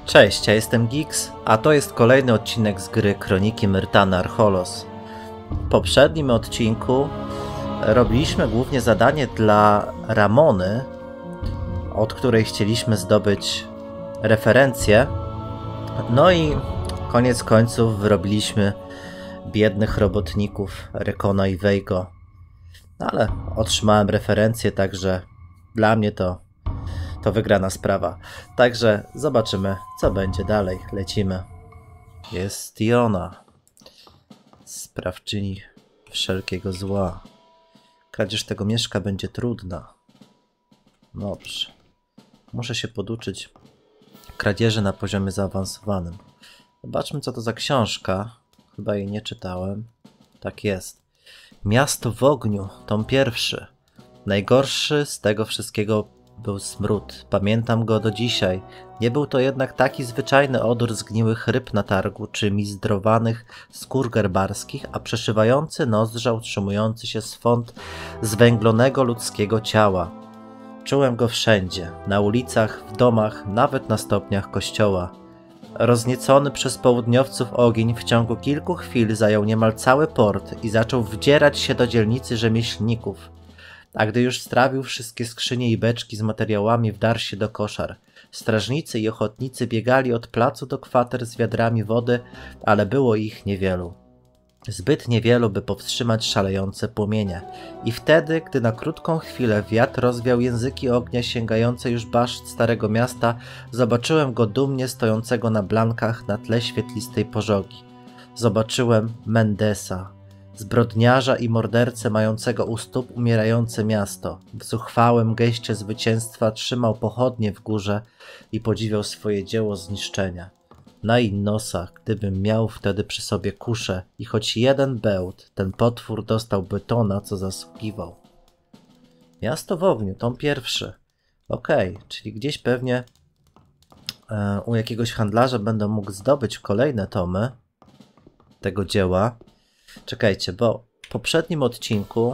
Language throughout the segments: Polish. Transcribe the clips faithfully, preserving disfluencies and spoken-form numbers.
Cześć, ja jestem Gix, a to jest kolejny odcinek z gry Kroniki Myrtany Archolos. W poprzednim odcinku robiliśmy głównie zadanie dla Ramony, od której chcieliśmy zdobyć referencję. No i koniec końców wyrobiliśmy biednych robotników Rekona i Veigo. Ale otrzymałem referencję, także dla mnie to to wygrana sprawa. Także zobaczymy, co będzie dalej. Lecimy. Jest i ona, sprawczyni wszelkiego zła. Kradzież tego mieszka będzie trudna. Dobrze. Muszę się poduczyć kradzieży na poziomie zaawansowanym. Zobaczmy, co to za książka. Chyba jej nie czytałem. Tak jest. Miasto w ogniu, tom pierwszy. Najgorszy z tego wszystkiego był smród. Pamiętam go do dzisiaj. Nie był to jednak taki zwyczajny odór zgniłych ryb na targu, czy mizdrowanych skór gerbarskich, a przeszywający nozdrza utrzymujący się swąd zwęglonego ludzkiego ciała. Czułem go wszędzie, na ulicach, w domach, nawet na stopniach kościoła. Rozniecony przez południowców ogień w ciągu kilku chwil zajął niemal cały port i zaczął wdzierać się do dzielnicy rzemieślników. A gdy już strawił wszystkie skrzynie i beczki z materiałami, wdarł się do koszar. Strażnicy i ochotnicy biegali od placu do kwater z wiadrami wody, ale było ich niewielu. Zbyt niewielu, by powstrzymać szalejące płomienie. I wtedy, gdy na krótką chwilę wiatr rozwiał języki ognia sięgające już baszt Starego Miasta, zobaczyłem go dumnie stojącego na blankach na tle świetlistej pożogi. Zobaczyłem Mendesa, zbrodniarza i mordercę mającego u stóp umierające miasto. W zuchwałym geście zwycięstwa trzymał pochodnie w górze i podziwiał swoje dzieło zniszczenia. Na Innosa, gdybym miał wtedy przy sobie kuszę i choć jeden bełt, ten potwór dostałby to, na co zasługiwał. Miasto w ogniu, tom pierwszy. Okej, okay, czyli gdzieś pewnie e, u jakiegoś handlarza będę mógł zdobyć kolejne tomy tego dzieła. Czekajcie, bo w poprzednim odcinku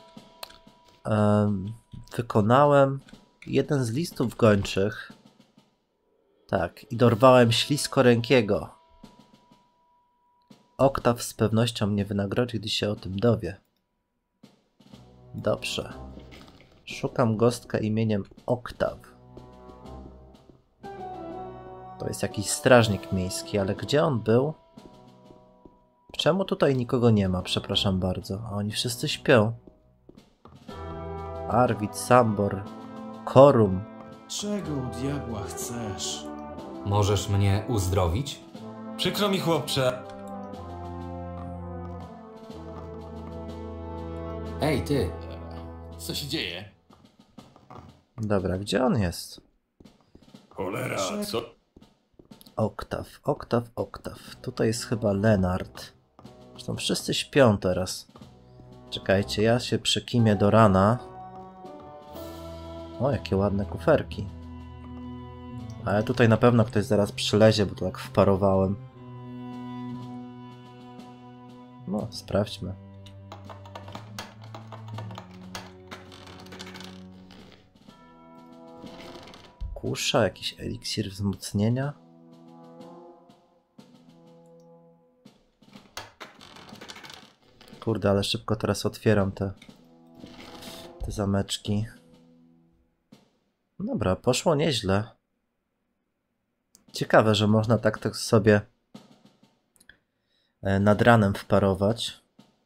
um, wykonałem jeden z listów gończych. Tak, i dorwałem śliskorękiego. Oktaw z pewnością mnie wynagrodzi, gdy się o tym dowie. Dobrze. Szukam gostka imieniem Oktaw. To jest jakiś strażnik miejski, ale gdzie on był? Czemu tutaj nikogo nie ma? Przepraszam bardzo. A oni wszyscy śpią. Arvid, Sambor, Korum. Czego u diabła chcesz? Możesz mnie uzdrowić? Przykro mi, chłopcze. Ej, ty! Co się dzieje? Dobra, gdzie on jest? Cholera, co? Oktaw, Oktaw, Oktaw. Tutaj jest chyba Lenart. Zresztą wszyscy śpią teraz. Czekajcie, ja się przekimię do rana. O, jakie ładne kuferki. Ale tutaj na pewno ktoś zaraz przylezie, bo to tak wparowałem. No, sprawdźmy. Kusza, jakiś eliksir wzmocnienia. Kurde, ale szybko teraz otwieram te, te zameczki. Dobra, poszło nieźle. Ciekawe, że można tak, tak sobie nad ranem wparować.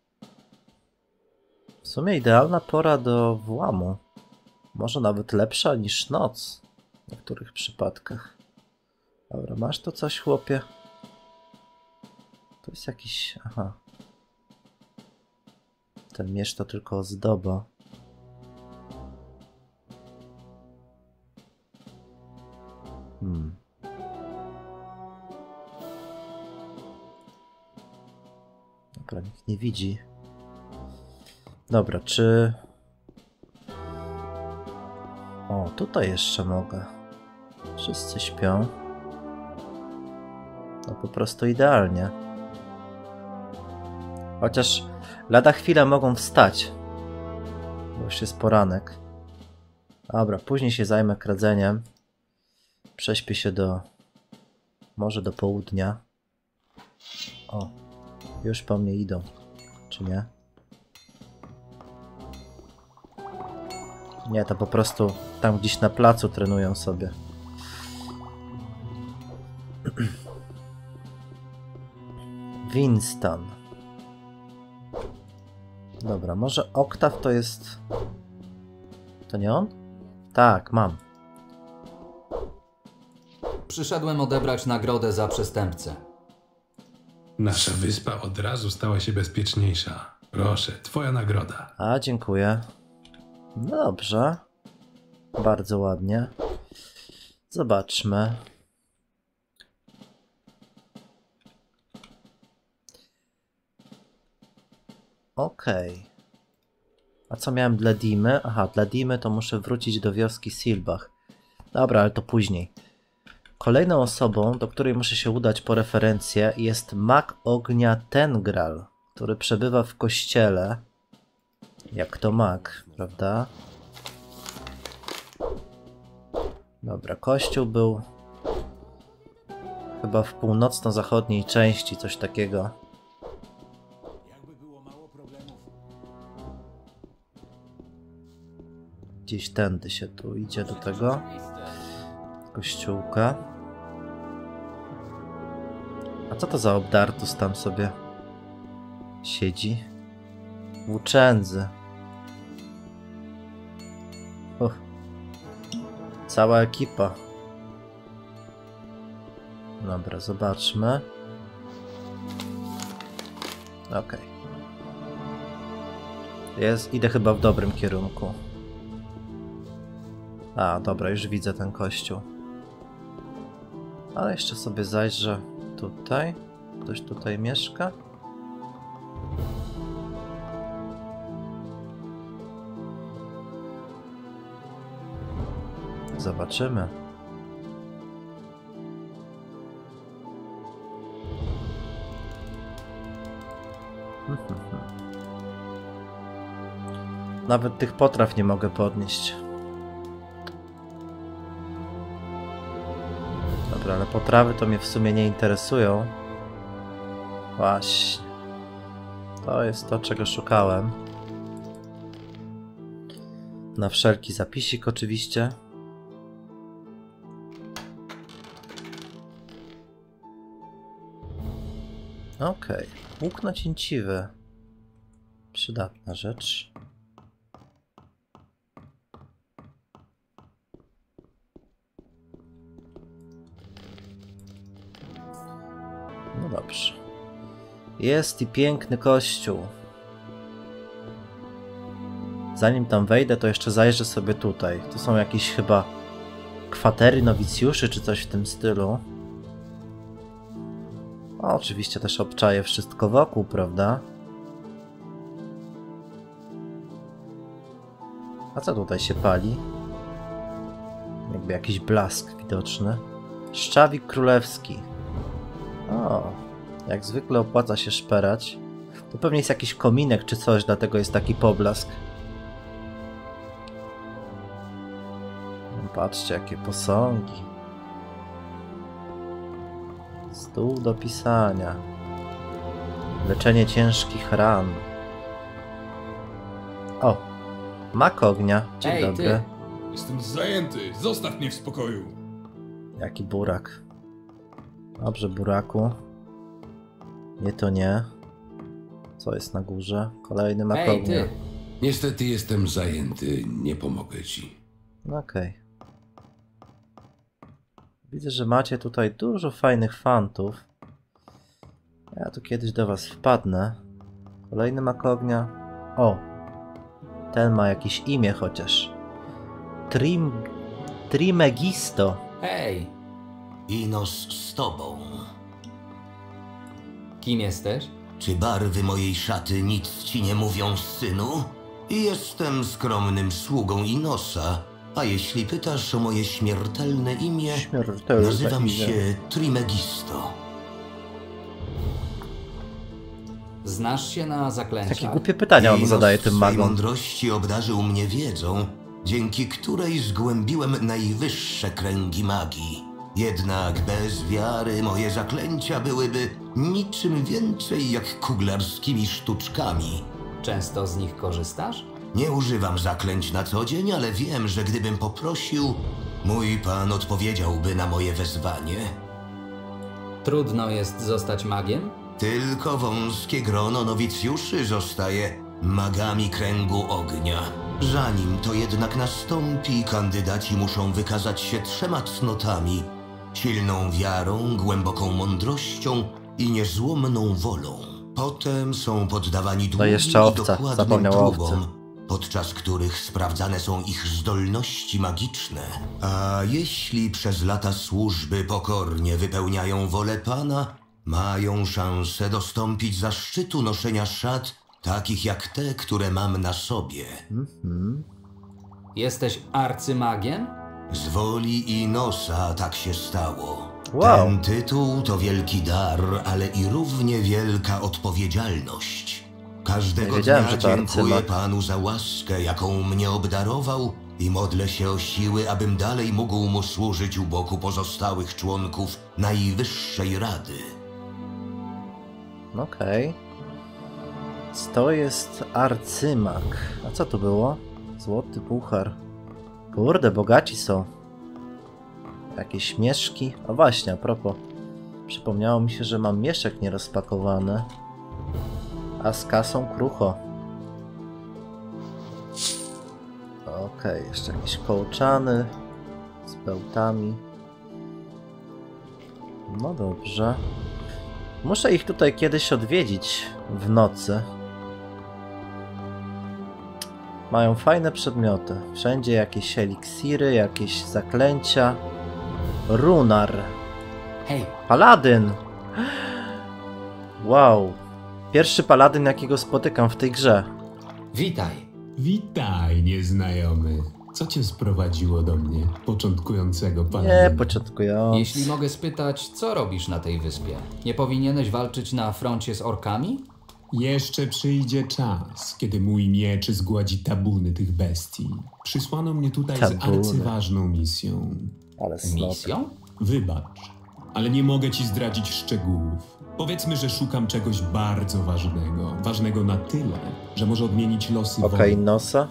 W sumie idealna pora do włamu. Może nawet lepsza niż noc w niektórych przypadkach. Dobra, masz to coś, chłopie? To jest jakiś... Aha. Ten miecz to tylko ozdoba. Hmm. Dobra, nikt nie widzi. Dobra, czy... O, tutaj jeszcze mogę. Wszyscy śpią. No po prostu idealnie. Chociaż lada chwilę mogą wstać. Bo już jest poranek. Dobra, później się zajmę kradzeniem. Prześpię się do, Może do południa. O, już po mnie idą. Czy nie? Nie, to po prostu tam gdzieś na placu trenują sobie. Winston. Dobra, może Oktaw to jest... To nie on? Tak, mam. Przyszedłem odebrać nagrodę za przestępcę. Nasza wyspa od razu stała się bezpieczniejsza. Proszę, twoja nagroda. A, dziękuję. No dobrze. Bardzo ładnie. Zobaczmy. Okej. Okay. A co miałem dla Dimy? Aha, dla Dimy to muszę wrócić do wioski Silbach. Dobra, ale to później. Kolejną osobą, do której muszę się udać po referencję, jest mag ognia Tengral, który przebywa w kościele. Jak to mag, prawda? Dobra, kościół był chyba w północno-zachodniej części, coś takiego. Gdzieś tędy się tu idzie do tego kościółka. A co to za obdartus tam sobie siedzi? Włóczędzy. Uch. Cała ekipa. Dobra, zobaczmy. Okej. Okay. Jest, idę chyba w dobrym kierunku. A, dobra, już widzę ten kościół. Ale jeszcze sobie zajrzę tutaj. Ktoś tutaj mieszka? Zobaczymy. Nawet tych potraw nie mogę podnieść. Dobra, ale potrawy to mnie w sumie nie interesują. Właśnie. To jest to, czego szukałem. Na wszelki zapisik oczywiście. Okej. Okay. Łuk cięciwy. Przydatna rzecz. No dobrze. Jest i piękny kościół. Zanim tam wejdę, to jeszcze zajrzę sobie tutaj. Tu są jakieś chyba kwatery nowicjuszy, czy coś w tym stylu. O, oczywiście też obczaję wszystko wokół, prawda? A co tutaj się pali? Jakby jakiś blask widoczny. Szczawik królewski. O, jak zwykle opłaca się szperać. To pewnie jest jakiś kominek czy coś, dlatego jest taki poblask. No, patrzcie, jakie posągi. Stół do pisania. Leczenie ciężkich ran. O, mak ognia. Dzień Ej, dobry. ty. Jestem zajęty, zostaw mnie w spokoju. Jaki burak. Dobrze, buraku. Nie to nie. Co jest na górze? Kolejny mak Ej, ognia. ty. Niestety jestem zajęty, nie pomogę ci. No okej. Okay. Widzę, że macie tutaj dużo fajnych fantów. Ja tu kiedyś do was wpadnę. Kolejny mak ognia. O! Ten ma jakieś imię chociaż. Trim... Trimegisto. Hej, Inos z tobą. kim jesteś? Czy barwy mojej szaty nic ci nie mówią, synu? Jestem skromnym sługą Inosa, a jeśli pytasz o moje śmiertelne imię, Śmiertelne nazywam imię. się Trimegisto. Znasz się na Takie zaklęciach? głupie pytania on Inos zadaje w tym swej magom. mądrości obdarzył mnie wiedzą, dzięki której zgłębiłem najwyższe kręgi magii. Jednak bez wiary moje zaklęcia byłyby niczym więcej jak kuglarskimi sztuczkami. Często z nich korzystasz? Nie używam zaklęć na co dzień, ale wiem, że gdybym poprosił, mój pan odpowiedziałby na moje wezwanie. Trudno jest zostać magiem? Tylko wąskie grono nowicjuszy zostaje magami kręgu ognia. Zanim to jednak nastąpi, kandydaci muszą wykazać się trzema cnotami: silną wiarą, głęboką mądrością i niezłomną wolą. Potem są poddawani długim jeszcze i owca, dokładnym zapomniał o próbom, owcy. podczas których sprawdzane są ich zdolności magiczne. A jeśli przez lata służby pokornie wypełniają wolę Pana, mają szansę dostąpić zaszczytu noszenia szat takich jak te, które mam na sobie. Jesteś arcymagiem? Z woli Inosa tak się stało. Wow. Ten tytuł to wielki dar, ale i równie wielka odpowiedzialność. Każdego Nie wiedziałem, dnia że to dziękuję arcymak. Panu za łaskę, jaką mnie obdarował i modlę się o siły, abym dalej mógł mu służyć u boku pozostałych członków Najwyższej Rady. Okej. To jest arcymak. A co to było? Złoty puchar. Kurde, bogaci są. Jakieś mieszki. A właśnie, a propos. Przypomniało mi się, że mam mieszek nierozpakowany. A z kasą krucho. Okej, jeszcze jakieś kołczany. Z bełtami. No dobrze. Muszę ich tutaj kiedyś odwiedzić w nocy. Mają fajne przedmioty. Wszędzie jakieś eliksiry, jakieś zaklęcia. Runar. Hej, Paladyn! Wow. Pierwszy paladyn, jakiego spotykam w tej grze. witaj. Witaj, nieznajomy. Co cię sprowadziło do mnie, początkującego Nie, pana? początkujący. Jeśli mogę spytać, co robisz na tej wyspie? Nie powinieneś walczyć na froncie z orkami? Jeszcze przyjdzie czas, kiedy mój miecz zgładzi tabuny tych bestii. Przysłano mnie tutaj Tabuny. z arcyważną misją. Ale snop. Misją? Wybacz, ale nie mogę ci zdradzić szczegółów. Powiedzmy, że szukam czegoś bardzo ważnego. Ważnego na tyle, że może odmienić losy Oka wojny. Inosa.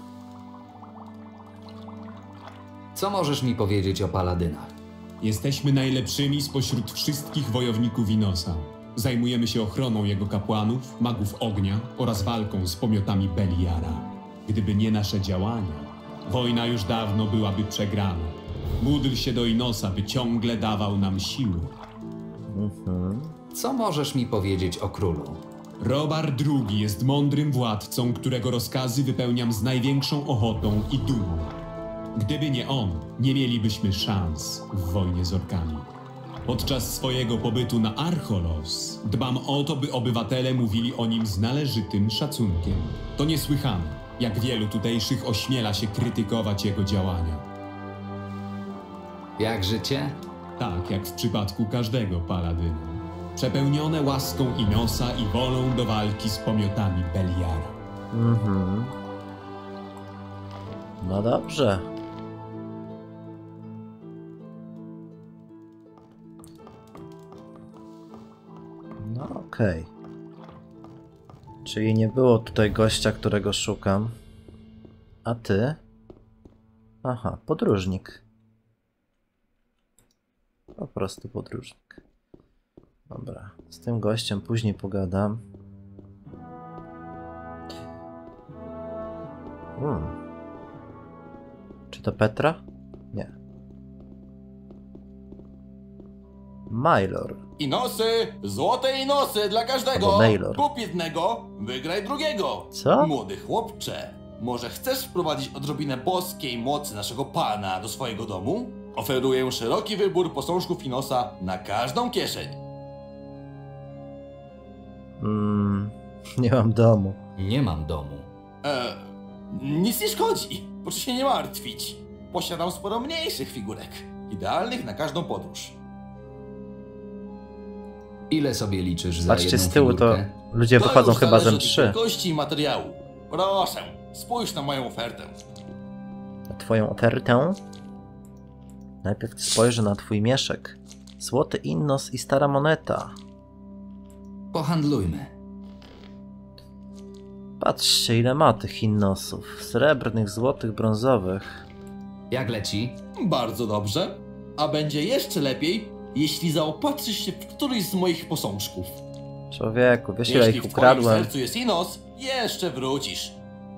Co możesz mi powiedzieć o paladynach? Jesteśmy najlepszymi spośród wszystkich wojowników Inosa. Zajmujemy się ochroną jego kapłanów, magów ognia oraz walką z pomiotami Beliara. Gdyby nie nasze działania, wojna już dawno byłaby przegrana. Módl się do Inosa, by ciągle dawał nam siły. Mhm. Co możesz mi powiedzieć o królu? Robar drugi jest mądrym władcą, którego rozkazy wypełniam z największą ochotą i dumą. Gdyby nie on, nie mielibyśmy szans w wojnie z orkami. Podczas swojego pobytu na Archolos dbam o to, by obywatele mówili o nim z należytym szacunkiem. To niesłychane, jak wielu tutejszych ośmiela się krytykować jego działania. Jak życie? Tak jak w przypadku każdego paladyna. Przepełnione łaską Inosa i wolą do walki z pomiotami Beliara. Mhm. No dobrze. No okej. Czyli nie było tutaj gościa, którego szukam. A ty? Aha, podróżnik. Po prostu podróżnik. Dobra, z tym gościem później pogadam. Hmm. Czy to Petra? Nie. Mylor. Inosy, złote inosy dla każdego. Albo Maylor. Kup jednego, wygraj drugiego. Co? Młody chłopcze, może chcesz wprowadzić odrobinę boskiej mocy naszego pana do swojego domu? Oferuję szeroki wybór posążków Inosa na każdą kieszeń. Mm, nie mam domu. Nie mam domu. Eee, nic nie szkodzi. Proszę się nie martwić. Posiadam sporo mniejszych figurek, idealnych na każdą podróż. Ile sobie liczysz za Patrzcie, jedną z tyłu to figurkę? ludzie To wychodzą już chyba zależy ze od ich mszy. wielkości i materiału. Proszę, spójrz na moją ofertę. Na twoją ofertę? Najpierw spojrzę na twój mieszek. Złoty innos i stara moneta. Pohandlujmy. Patrzcie, ile ma tych innosów. Srebrnych, złotych, brązowych. Jak leci? Bardzo dobrze. A będzie jeszcze lepiej, jeśli zaopatrzysz się w któryś z moich posążków. Człowieku, wiesz ile Jeśli ich w twoim ukradłem? sercu jest Inos, jeszcze wrócisz.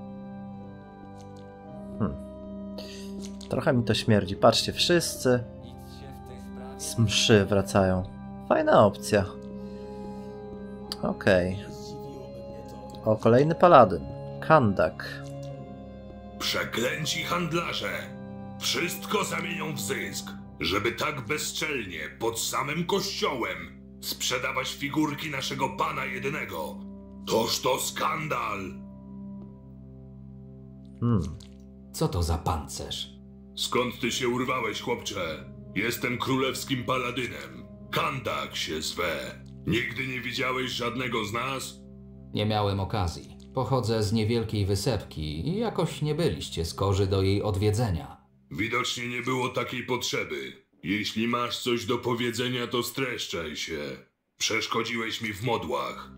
Hmm. Trochę mi to śmierdzi. Patrzcie, wszyscy z mszy wracają. Fajna opcja. Okej. Okay. O, kolejny paladyn. Kandak. Przeklęci handlarze! Wszystko zamienią w zysk, żeby tak bezczelnie, pod samym kościołem, sprzedawać figurki naszego pana jedynego. Toż to skandal! Hmm. Co to za pancerz? Skąd ty się urwałeś, chłopcze? Jestem królewskim paladynem. Kandak się zwe. Nigdy nie widziałeś żadnego z nas? Nie miałem okazji. Pochodzę z niewielkiej wysepki i jakoś nie byliście skorzy do jej odwiedzenia. Widocznie nie było takiej potrzeby. Jeśli masz coś do powiedzenia, to streszczaj się. Przeszkodziłeś mi w modłach.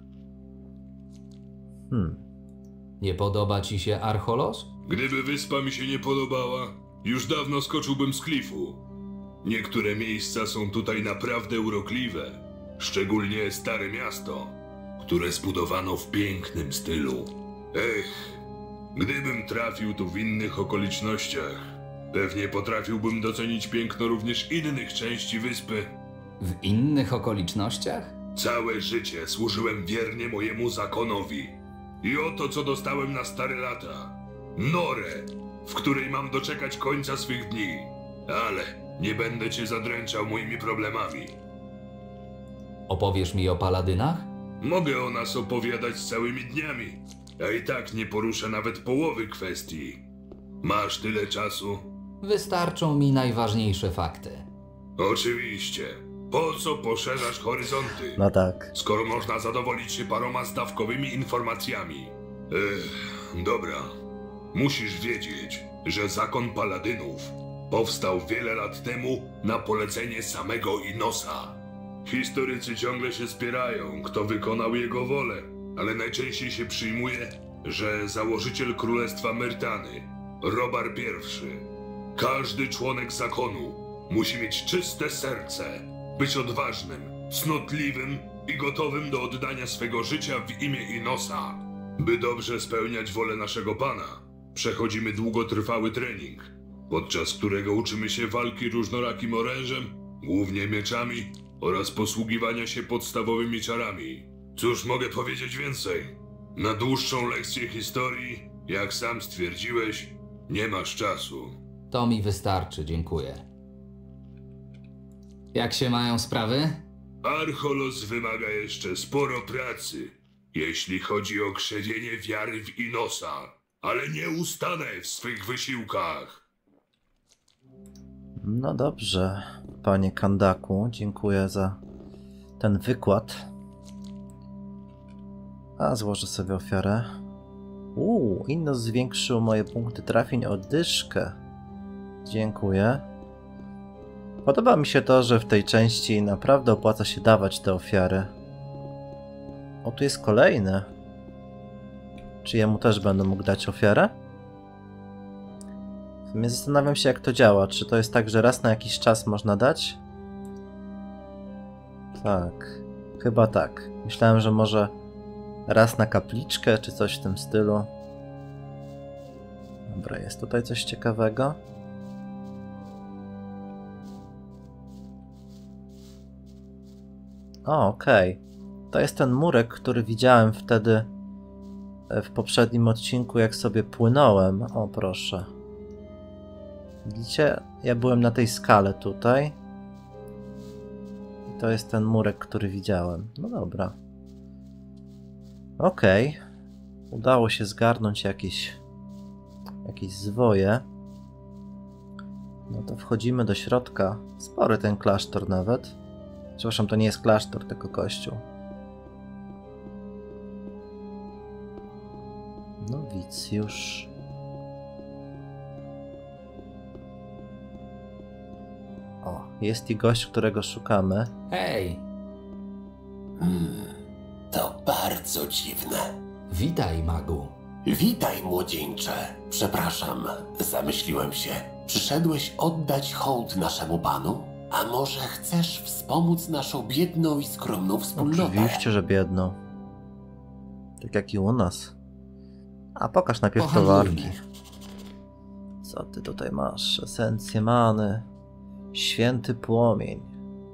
Hmm. Nie podoba ci się Archolos? Gdyby wyspa mi się nie podobała, już dawno skoczyłbym z klifu. Niektóre miejsca są tutaj naprawdę urokliwe. Szczególnie Stare Miasto, które zbudowano w pięknym stylu. Ech, gdybym trafił tu w innych okolicznościach, pewnie potrafiłbym docenić piękno również innych części wyspy. W innych okolicznościach? Całe życie służyłem wiernie mojemu zakonowi. I oto co dostałem na stare lata. Norę, w której mam doczekać końca swych dni. Ale nie będę cię zadręczał moimi problemami. Opowiesz mi o paladynach? Mogę o nas opowiadać całymi dniami, a i tak nie poruszę nawet połowy kwestii. Masz tyle czasu? Wystarczą mi najważniejsze fakty. Oczywiście. Po co poszerzasz horyzonty? No tak. Skoro można zadowolić się paroma zdawkowymi informacjami. Ech, dobra. Musisz wiedzieć, że zakon paladynów powstał wiele lat temu na polecenie samego Inosa. Historycy ciągle się spierają, kto wykonał jego wolę, ale najczęściej się przyjmuje, że założyciel Królestwa Myrtany, Robar I. Każdy członek zakonu musi mieć czyste serce, być odważnym, cnotliwym i gotowym do oddania swego życia w imię Inosa. By dobrze spełniać wolę naszego Pana, przechodzimy długotrwały trening, podczas którego uczymy się walki różnorakim orężem, głównie mieczami oraz posługiwania się podstawowymi czarami. Cóż mogę powiedzieć więcej? Na dłuższą lekcję historii, jak sam stwierdziłeś, nie masz czasu. To mi wystarczy, dziękuję. Jak się mają sprawy? Archolos wymaga jeszcze sporo pracy, jeśli chodzi o krzewienie wiary w Inosa, ale nie ustanę w swych wysiłkach. No dobrze, panie Kandaku, dziękuję za ten wykład. A złożę sobie ofiarę. Uuu, Innos zwiększył moje punkty trafień o dyszkę. Dziękuję. Podoba mi się to, że w tej części naprawdę opłaca się dawać te ofiary. O, tu jest kolejny. Czy jemu też będę mógł dać ofiarę? W sumie zastanawiam się, jak to działa. Czy to jest tak, że raz na jakiś czas można dać? Tak. Chyba tak. Myślałem, że może raz na kapliczkę, czy coś w tym stylu. Dobra, jest tutaj coś ciekawego. O, okej. Okay. To jest ten murek, który widziałem wtedy w poprzednim odcinku, jak sobie płynąłem. O, proszę. Widzicie? Ja byłem na tej skale tutaj. I to jest ten murek, który widziałem. No dobra. Okej. Okay. Udało się zgarnąć jakieś, jakieś zwoje. No to wchodzimy do środka. Spory ten klasztor nawet. Przepraszam, to nie jest klasztor, tylko kościół. Nowicjusz. O, jest i gość, którego szukamy. Hej, Hmm, to bardzo dziwne. witaj, magu. Witaj, młodzieńcze. Przepraszam, zamyśliłem się. Przyszedłeś oddać hołd naszemu panu? A może chcesz wspomóc naszą biedną i skromną wspólnotę? Oczywiście, że biedną. Tak jak i u nas. A pokaż najpierw Pohandlujmy. towarki. Co ty tutaj masz? Esencje many. Święty płomień.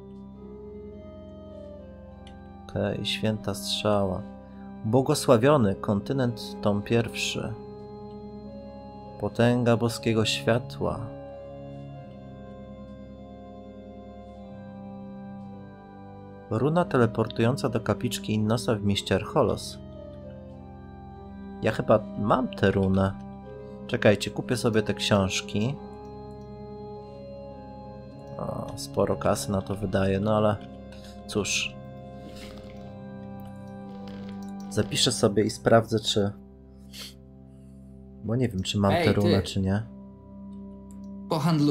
Okej, okay, święta strzała. Błogosławiony kontynent tom pierwszy. Potęga boskiego światła. Runa teleportująca do kapliczki Innosa w mieście Archolos. Ja chyba mam tę runę. Czekajcie, kupię sobie te książki. O, sporo kasy na to wydaje, no ale cóż. Zapiszę sobie i sprawdzę, czy... Bo nie wiem, czy mam Ej, tę runę, ty. czy nie. Pohandlu...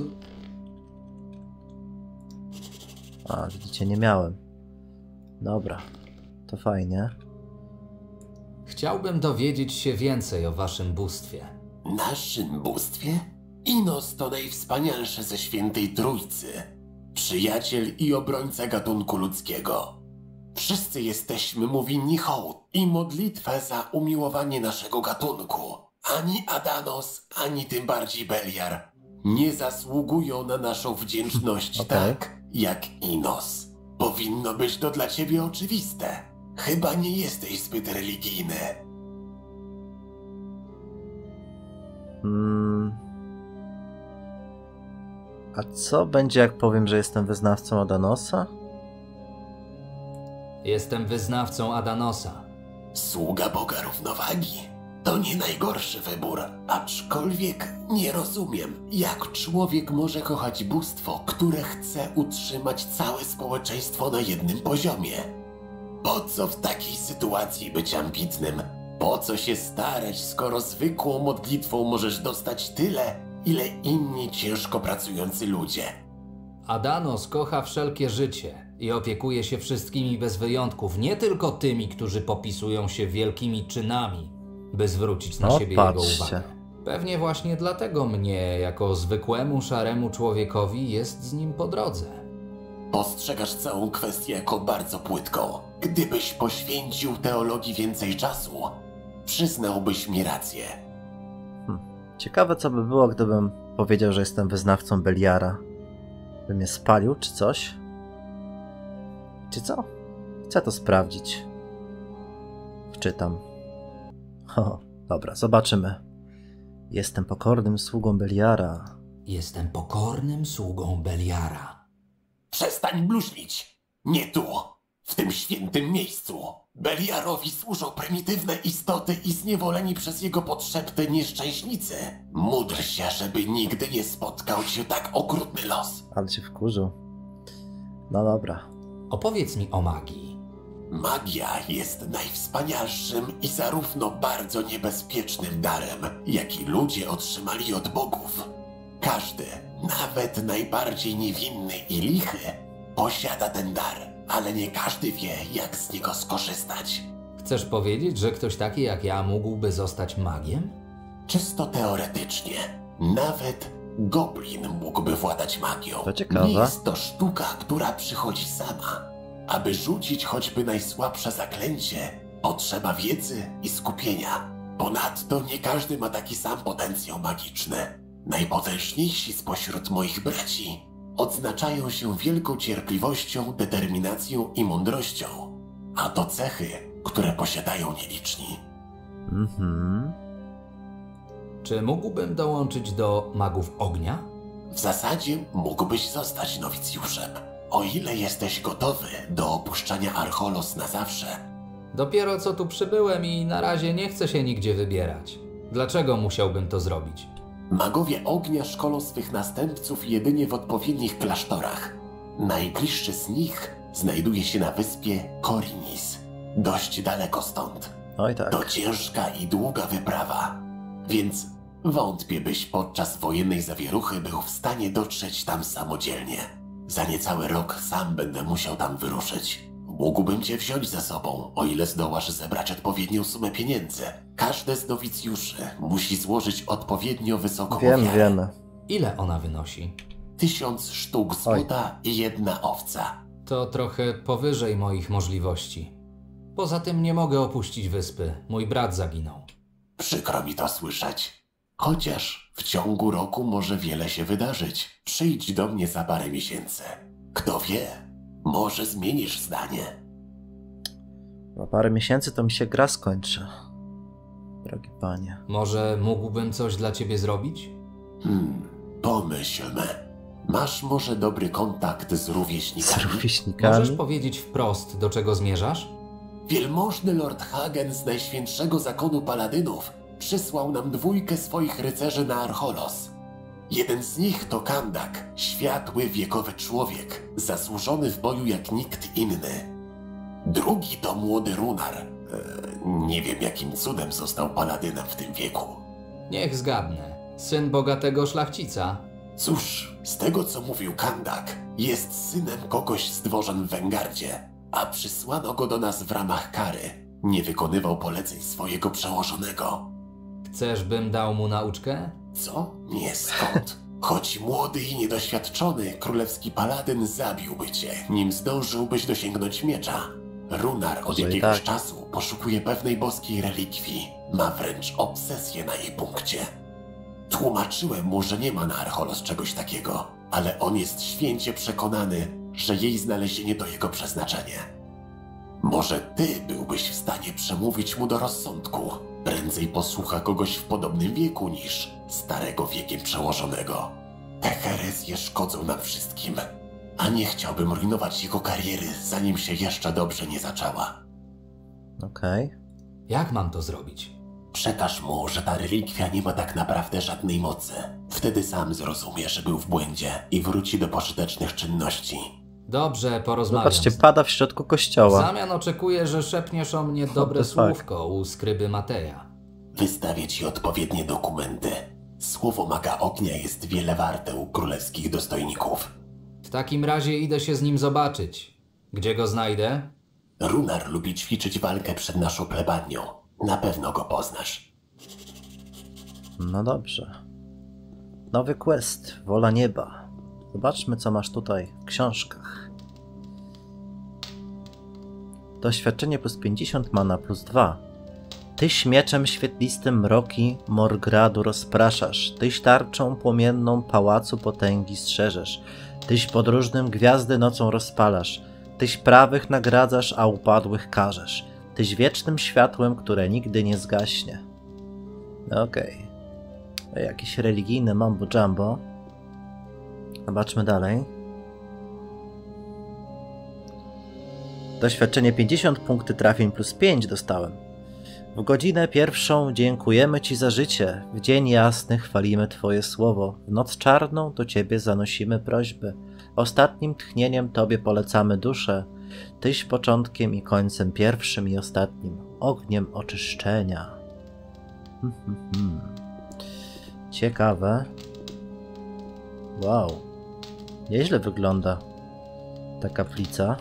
A, widzicie, nie miałem. Dobra, to fajnie. Chciałbym dowiedzieć się więcej o waszym bóstwie. Naszym bóstwie? Inos to najwspanialsze ze świętej trójcy. Przyjaciel i obrońca gatunku ludzkiego. Wszyscy jesteśmy mu winni hołd i modlitwę za umiłowanie naszego gatunku. Ani Adanos, ani tym bardziej Beliar nie zasługują na naszą wdzięczność Okej. tak, jak Inos. Powinno być to dla ciebie oczywiste. Chyba nie jesteś zbyt religijny. Hmm. A co będzie, jak powiem, że jestem wyznawcą Adanosa? Jestem wyznawcą Adanosa. Sługa Boga Równowagi. To nie najgorszy wybór, aczkolwiek nie rozumiem, jak człowiek może kochać bóstwo, które chce utrzymać całe społeczeństwo na jednym poziomie. Po co w takiej sytuacji być ambitnym? Po co się starać, skoro zwykłą modlitwą możesz dostać tyle, ile inni ciężko pracujący ludzie? Adanos kocha wszelkie życie i opiekuje się wszystkimi bez wyjątków, nie tylko tymi, którzy popisują się wielkimi czynami, by zwrócić na No, siebie patrzcie. jego uwagę. Pewnie właśnie dlatego mnie, jako zwykłemu, szaremu człowiekowi, jest z nim po drodze. Postrzegasz całą kwestię jako bardzo płytką. Gdybyś poświęcił teologii więcej czasu, przyznałbyś mi rację. Ciekawe, co by było, gdybym powiedział, że jestem wyznawcą Beliara. By mnie spalił, czy coś? Czy co? Chcę to sprawdzić. Wczytam. Ho, dobra, zobaczymy. Jestem pokornym sługą Beliara. Jestem pokornym sługą Beliara. Przestań bluźnić! Nie tu! W tym świętym miejscu! Beliarowi służą prymitywne istoty i zniewoleni przez jego podszepty nieszczęśnicy. Módl się, żeby nigdy nie spotkał cię tak okrutny los. Ale się wkurzył. No dobra. Opowiedz mi o magii. Magia jest najwspanialszym i zarówno bardzo niebezpiecznym darem, jaki ludzie otrzymali od bogów. Każdy, nawet najbardziej niewinny i lichy, posiada ten dar, ale nie każdy wie, jak z niego skorzystać. Chcesz powiedzieć, że ktoś taki jak ja mógłby zostać magiem? Czysto teoretycznie, nawet goblin mógłby władać magią. To ciekawe. Nie jest to sztuka, która przychodzi sama. Aby rzucić choćby najsłabsze zaklęcie, potrzeba wiedzy i skupienia. Ponadto nie każdy ma taki sam potencjał magiczny. Najpotężniejsi spośród moich braci odznaczają się wielką cierpliwością, determinacją i mądrością. A to cechy, które posiadają nieliczni. Mhm. Czy mógłbym dołączyć do magów ognia? W zasadzie mógłbyś zostać nowicjuszem, o ile jesteś gotowy do opuszczania Archolos na zawsze. Dopiero co tu przybyłem i na razie nie chcę się nigdzie wybierać. Dlaczego musiałbym to zrobić? Magowie ognia szkolą swych następców jedynie w odpowiednich klasztorach. Najbliższy z nich znajduje się na wyspie Korinis, dość daleko stąd. Oj tak. To ciężka i długa wyprawa, więc wątpię, byś podczas wojennej zawieruchy był w stanie dotrzeć tam samodzielnie. Za niecały rok sam będę musiał tam wyruszyć. Mógłbym cię wziąć ze sobą, o ile zdołasz zebrać odpowiednią sumę pieniędzy. Każdy z nowicjuszy musi złożyć odpowiednio wysoką Wiem, ofiarę. wiemy. Ile ona wynosi? Tysiąc sztuk złota i jedna owca. To trochę powyżej moich możliwości. Poza tym nie mogę opuścić wyspy. Mój brat zaginął. Przykro mi to słyszeć. Chociaż w ciągu roku może wiele się wydarzyć. Przyjdź do mnie za parę miesięcy. Kto wie, może zmienisz zdanie. Za parę miesięcy to mi się gra skończy. Drogi panie. Może mógłbym coś dla ciebie zrobić? Hmm, pomyślmy. Masz może dobry kontakt z Z rówieśnikami? rówieśnikami? Możesz powiedzieć wprost, do czego zmierzasz? Wielmożny Lord Hagen z Najświętszego Zakonu Paladynów przysłał nam dwójkę swoich rycerzy na Archolos. Jeden z nich to Kandak, światły, wiekowy człowiek, zasłużony w boju jak nikt inny. Drugi to młody Runar. E, nie wiem, jakim cudem został paladynem w tym wieku. Niech zgadnę. Syn bogatego szlachcica. Cóż, z tego co mówił Kandak, jest synem kogoś z dworzan w Wengardzie, a przysłano go do nas w ramach kary. Nie wykonywał poleceń swojego przełożonego. Chcesz, bym dał mu nauczkę? Co? Nie, skąd? Choć młody i niedoświadczony, królewski paladyn zabiłby cię, nim zdążyłbyś dosięgnąć miecza. Runar od Może i jakiegoś tak. czasu poszukuje pewnej boskiej relikwii. Ma wręcz obsesję na jej punkcie. Tłumaczyłem mu, że nie ma na Archolos czegoś takiego, ale on jest święcie przekonany, że jej znalezienie to jego przeznaczenie. Może ty byłbyś w stanie przemówić mu do rozsądku. Prędzej posłucha kogoś w podobnym wieku niż starego wiekiem przełożonego. Te herezje szkodzą nam wszystkim, a nie chciałbym rujnować jego kariery, zanim się jeszcze dobrze nie zaczęła. Okej. Jak mam to zrobić? Przekaż mu, że ta relikwia nie ma tak naprawdę żadnej mocy. Wtedy sam zrozumie, że był w błędzie i wróci do pożytecznych czynności. Dobrze, porozmawiam. Zobaczcie, z nim. pada w środku W kościoła. zamian oczekuję, że szepniesz o mnie dobre the fuck? słówko u skryby Mateja. Wystawię ci odpowiednie dokumenty. Słowo maga ognia jest wiele warte u królewskich dostojników. W takim razie idę się z nim zobaczyć. Gdzie go znajdę? Runar lubi ćwiczyć walkę przed naszą plebanią. Na pewno go poznasz. No dobrze. Nowy quest. Wola nieba. Zobaczmy, co masz tutaj w książkach. Doświadczenie plus pięćdziesiąt, mana plus dwa. Tyś mieczem świetlistym mroki Morgradu rozpraszasz. Tyś tarczą płomienną pałacu potęgi strzeżesz. Tyś podróżnym gwiazdy nocą rozpalasz. Tyś prawych nagradzasz, a upadłych karzesz. Tyś wiecznym światłem, które nigdy nie zgaśnie. Okej. Okay. Jakieś religijne mambo jumbo. Zobaczmy dalej. Doświadczenie pięćdziesiąt, punkty trafień plus pięć dostałem. W godzinę pierwszą dziękujemy Ci za życie. W dzień jasny chwalimy Twoje słowo. W noc czarną do Ciebie zanosimy prośby. Ostatnim tchnieniem Tobie polecamy duszę. Tyś początkiem i końcem pierwszym i ostatnim. Ogniem oczyszczenia. Hmm, hmm, hmm. Ciekawe. Wow. Nieźle wygląda ta kaplica.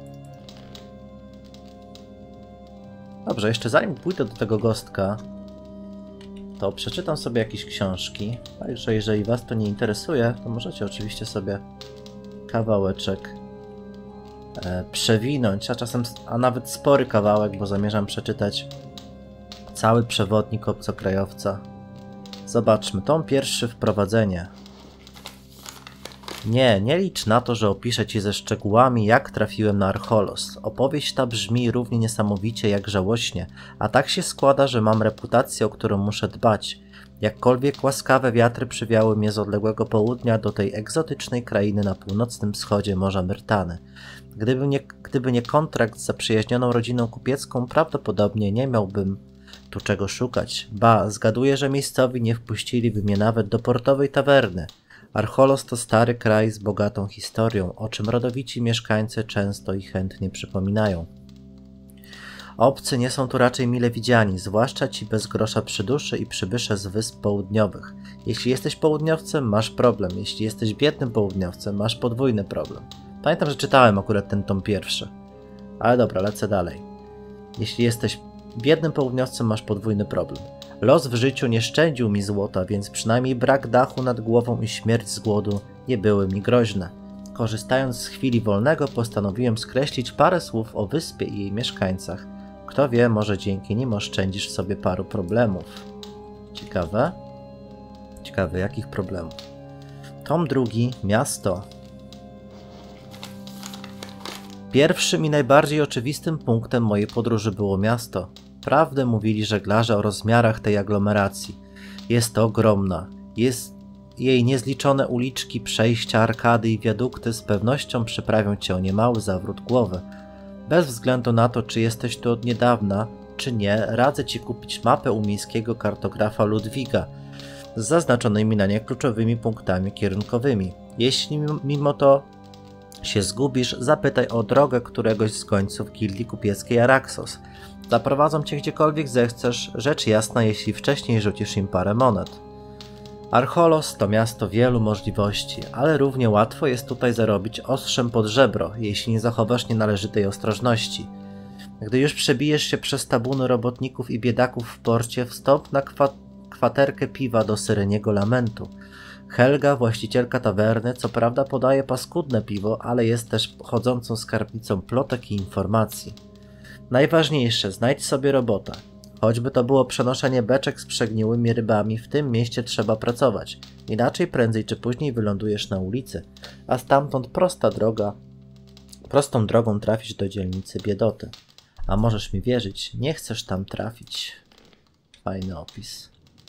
Dobrze, jeszcze zanim pójdę do tego gostka, to przeczytam sobie jakieś książki. Także jeżeli Was to nie interesuje, to możecie oczywiście sobie kawałeczek e, przewinąć, a czasem, a nawet spory kawałek, bo zamierzam przeczytać cały przewodnik obcokrajowca. Zobaczmy, tom pierwszy, wprowadzenie. Nie, nie licz na to, że opiszę Ci ze szczegółami, jak trafiłem na Archolos. Opowieść ta brzmi równie niesamowicie jak żałośnie, a tak się składa, że mam reputację, o którą muszę dbać. Jakkolwiek łaskawe wiatry przywiały mnie z odległego południa do tej egzotycznej krainy na północnym wschodzie Morza Myrtany. Gdyby nie, gdyby nie kontrakt z zaprzyjaźnioną rodziną kupiecką, prawdopodobnie nie miałbym tu czego szukać. Ba, zgaduję, że miejscowi nie wpuściliby mnie nawet do portowej tawerny. Archolos to stary kraj z bogatą historią, o czym rodowici mieszkańcy często i chętnie przypominają. Obcy nie są tu raczej mile widziani, zwłaszcza ci bez grosza przy duszy i przybysze z wysp południowych. Jeśli jesteś południowcem, masz problem. Jeśli jesteś biednym południowcem, masz podwójny problem. Pamiętam, że czytałem akurat ten tom pierwszy. Ale dobra, lecę dalej. Jeśli jesteś biednym południowcem, masz podwójny problem. Los w życiu nie szczędził mi złota, więc przynajmniej brak dachu nad głową i śmierć z głodu nie były mi groźne. Korzystając z chwili wolnego, postanowiłem skreślić parę słów o wyspie i jej mieszkańcach. Kto wie, może dzięki nim oszczędzisz sobie paru problemów. Ciekawe? Ciekawe, jakich problemów? Tom drugi, miasto. Pierwszym i najbardziej oczywistym punktem mojej podróży było miasto. Prawdę mówili żeglarze o rozmiarach tej aglomeracji. Jest to ogromna. Jest jej niezliczone uliczki, przejścia, arkady i wiadukty z pewnością przyprawią cię o niemały zawrót głowy. Bez względu na to, czy jesteś tu od niedawna, czy nie, radzę ci kupić mapę u miejskiego kartografa Ludwiga z zaznaczonymi na nie kluczowymi punktami kierunkowymi. Jeśli mimo to się zgubisz, zapytaj o drogę któregoś z końców gildii kupieckiej Araxos. Zaprowadzą cię gdziekolwiek zechcesz, rzecz jasna, jeśli wcześniej rzucisz im parę monet. Archolos to miasto wielu możliwości, ale równie łatwo jest tutaj zarobić ostrzem pod żebro, jeśli nie zachowasz nienależytej ostrożności. Gdy już przebijesz się przez tabuny robotników i biedaków w porcie, wstąp na kwa kwaterkę piwa do Syreniego Lamentu. Helga, właścicielka tawerny, co prawda podaje paskudne piwo, ale jest też chodzącą skarbnicą plotek i informacji. Najważniejsze, znajdź sobie robotę. Choćby to było przenoszenie beczek z przegniłymi rybami, w tym mieście trzeba pracować. Inaczej prędzej czy później wylądujesz na ulicy, a stamtąd prosta droga, prostą drogą trafisz do dzielnicy biedoty. A możesz mi wierzyć, nie chcesz tam trafić. Fajny opis.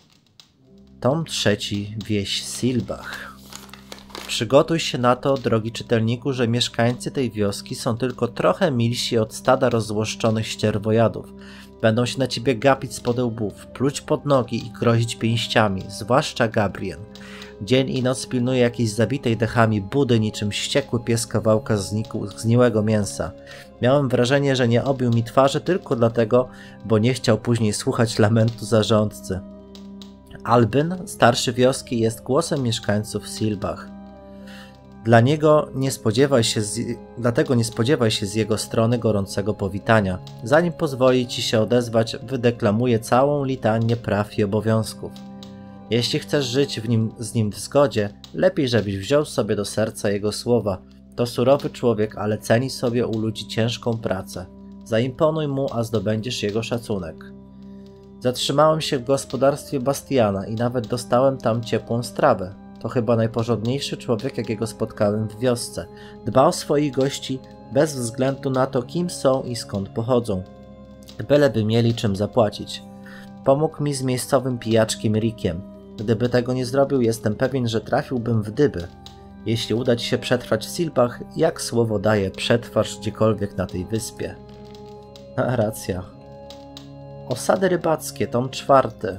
Tom trzeci, wieś Silbach. Przygotuj się na to, drogi czytelniku, że mieszkańcy tej wioski są tylko trochę milsi od stada rozzłoszczonych ścierwojadów. Będą się na ciebie gapić spod łbów, pluć pod nogi i grozić pięściami, zwłaszcza Gabriel. Dzień i noc pilnuje jakiejś zabitej dechami budy niczym wściekły pies kawałka zgniłego mięsa. Miałem wrażenie, że nie obił mi twarzy tylko dlatego, bo nie chciał później słuchać lamentu zarządcy. Albin, starszy wioski, jest głosem mieszkańców Silbach. Dla niego nie spodziewaj się z, dlatego nie spodziewaj się z jego strony gorącego powitania. Zanim pozwoli ci się odezwać, wydeklamuje całą litanię praw i obowiązków. Jeśli chcesz żyć w nim, z nim w zgodzie, lepiej żebyś wziął sobie do serca jego słowa. To surowy człowiek, ale ceni sobie u ludzi ciężką pracę. Zaimponuj mu, a zdobędziesz jego szacunek. Zatrzymałem się w gospodarstwie Bastiana i nawet dostałem tam ciepłą strawę. To chyba najporządniejszy człowiek, jakiego spotkałem w wiosce. Dba o swoich gości bez względu na to, kim są i skąd pochodzą. Byleby mieli czym zapłacić. Pomógł mi z miejscowym pijaczkiem Rickiem. Gdyby tego nie zrobił, jestem pewien, że trafiłbym w dyby. Jeśli uda ci się przetrwać w Silbach, jak słowo daje, przetrwasz gdziekolwiek na tej wyspie. A, racja. Osady rybackie, tom czwarty.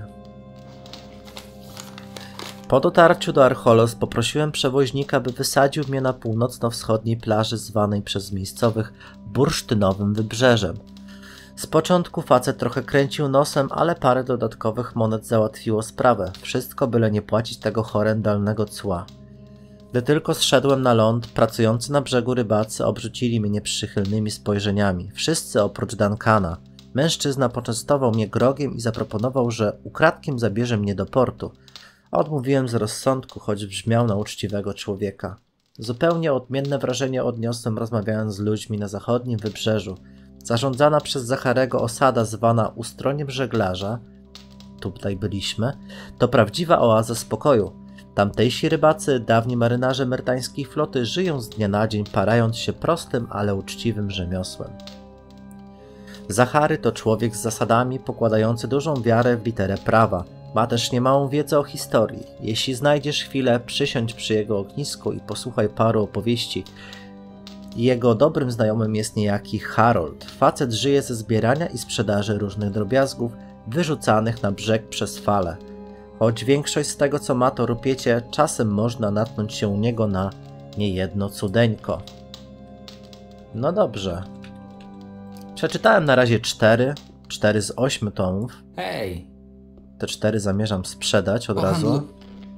Po dotarciu do Archolos poprosiłem przewoźnika, by wysadził mnie na północno-wschodniej plaży zwanej przez miejscowych Bursztynowym Wybrzeżem. Z początku facet trochę kręcił nosem, ale parę dodatkowych monet załatwiło sprawę. Wszystko byle nie płacić tego horrendalnego cła. Gdy tylko zszedłem na ląd, pracujący na brzegu rybacy obrzucili mnie przychylnymi spojrzeniami. Wszyscy oprócz Duncana. Mężczyzna poczęstował mnie grogiem i zaproponował, że ukradkiem zabierze mnie do portu. Odmówiłem z rozsądku, choć brzmiał na uczciwego człowieka. Zupełnie odmienne wrażenie odniosłem, rozmawiając z ludźmi na zachodnim wybrzeżu. Zarządzana przez Zacharego osada zwana Ustroniem Żeglarza, tutaj byliśmy, to prawdziwa oaza spokoju. Tamtejsi rybacy, dawni marynarze myrtańskiej floty, żyją z dnia na dzień, parając się prostym, ale uczciwym rzemiosłem. Zachary to człowiek z zasadami, pokładający dużą wiarę w literę prawa. Ma też niemałą wiedzę o historii. Jeśli znajdziesz chwilę, przysiądź przy jego ognisku i posłuchaj paru opowieści. Jego dobrym znajomym jest niejaki Harold. Facet żyje ze zbierania i sprzedaży różnych drobiazgów wyrzucanych na brzeg przez fale. Choć większość z tego, co ma, to rupiecie, czasem można natknąć się u niego na niejedno cudeńko. No dobrze. Przeczytałem na razie cztery, cztery z ośmiu tomów. Hej! Te cztery zamierzam sprzedać od O razu. handlu,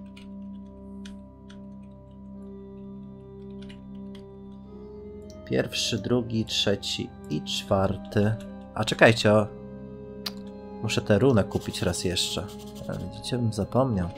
Pierwszy, drugi, trzeci i czwarty. A czekajcie, o... muszę tę runę kupić raz jeszcze. Ale widzicie, bym zapomniał.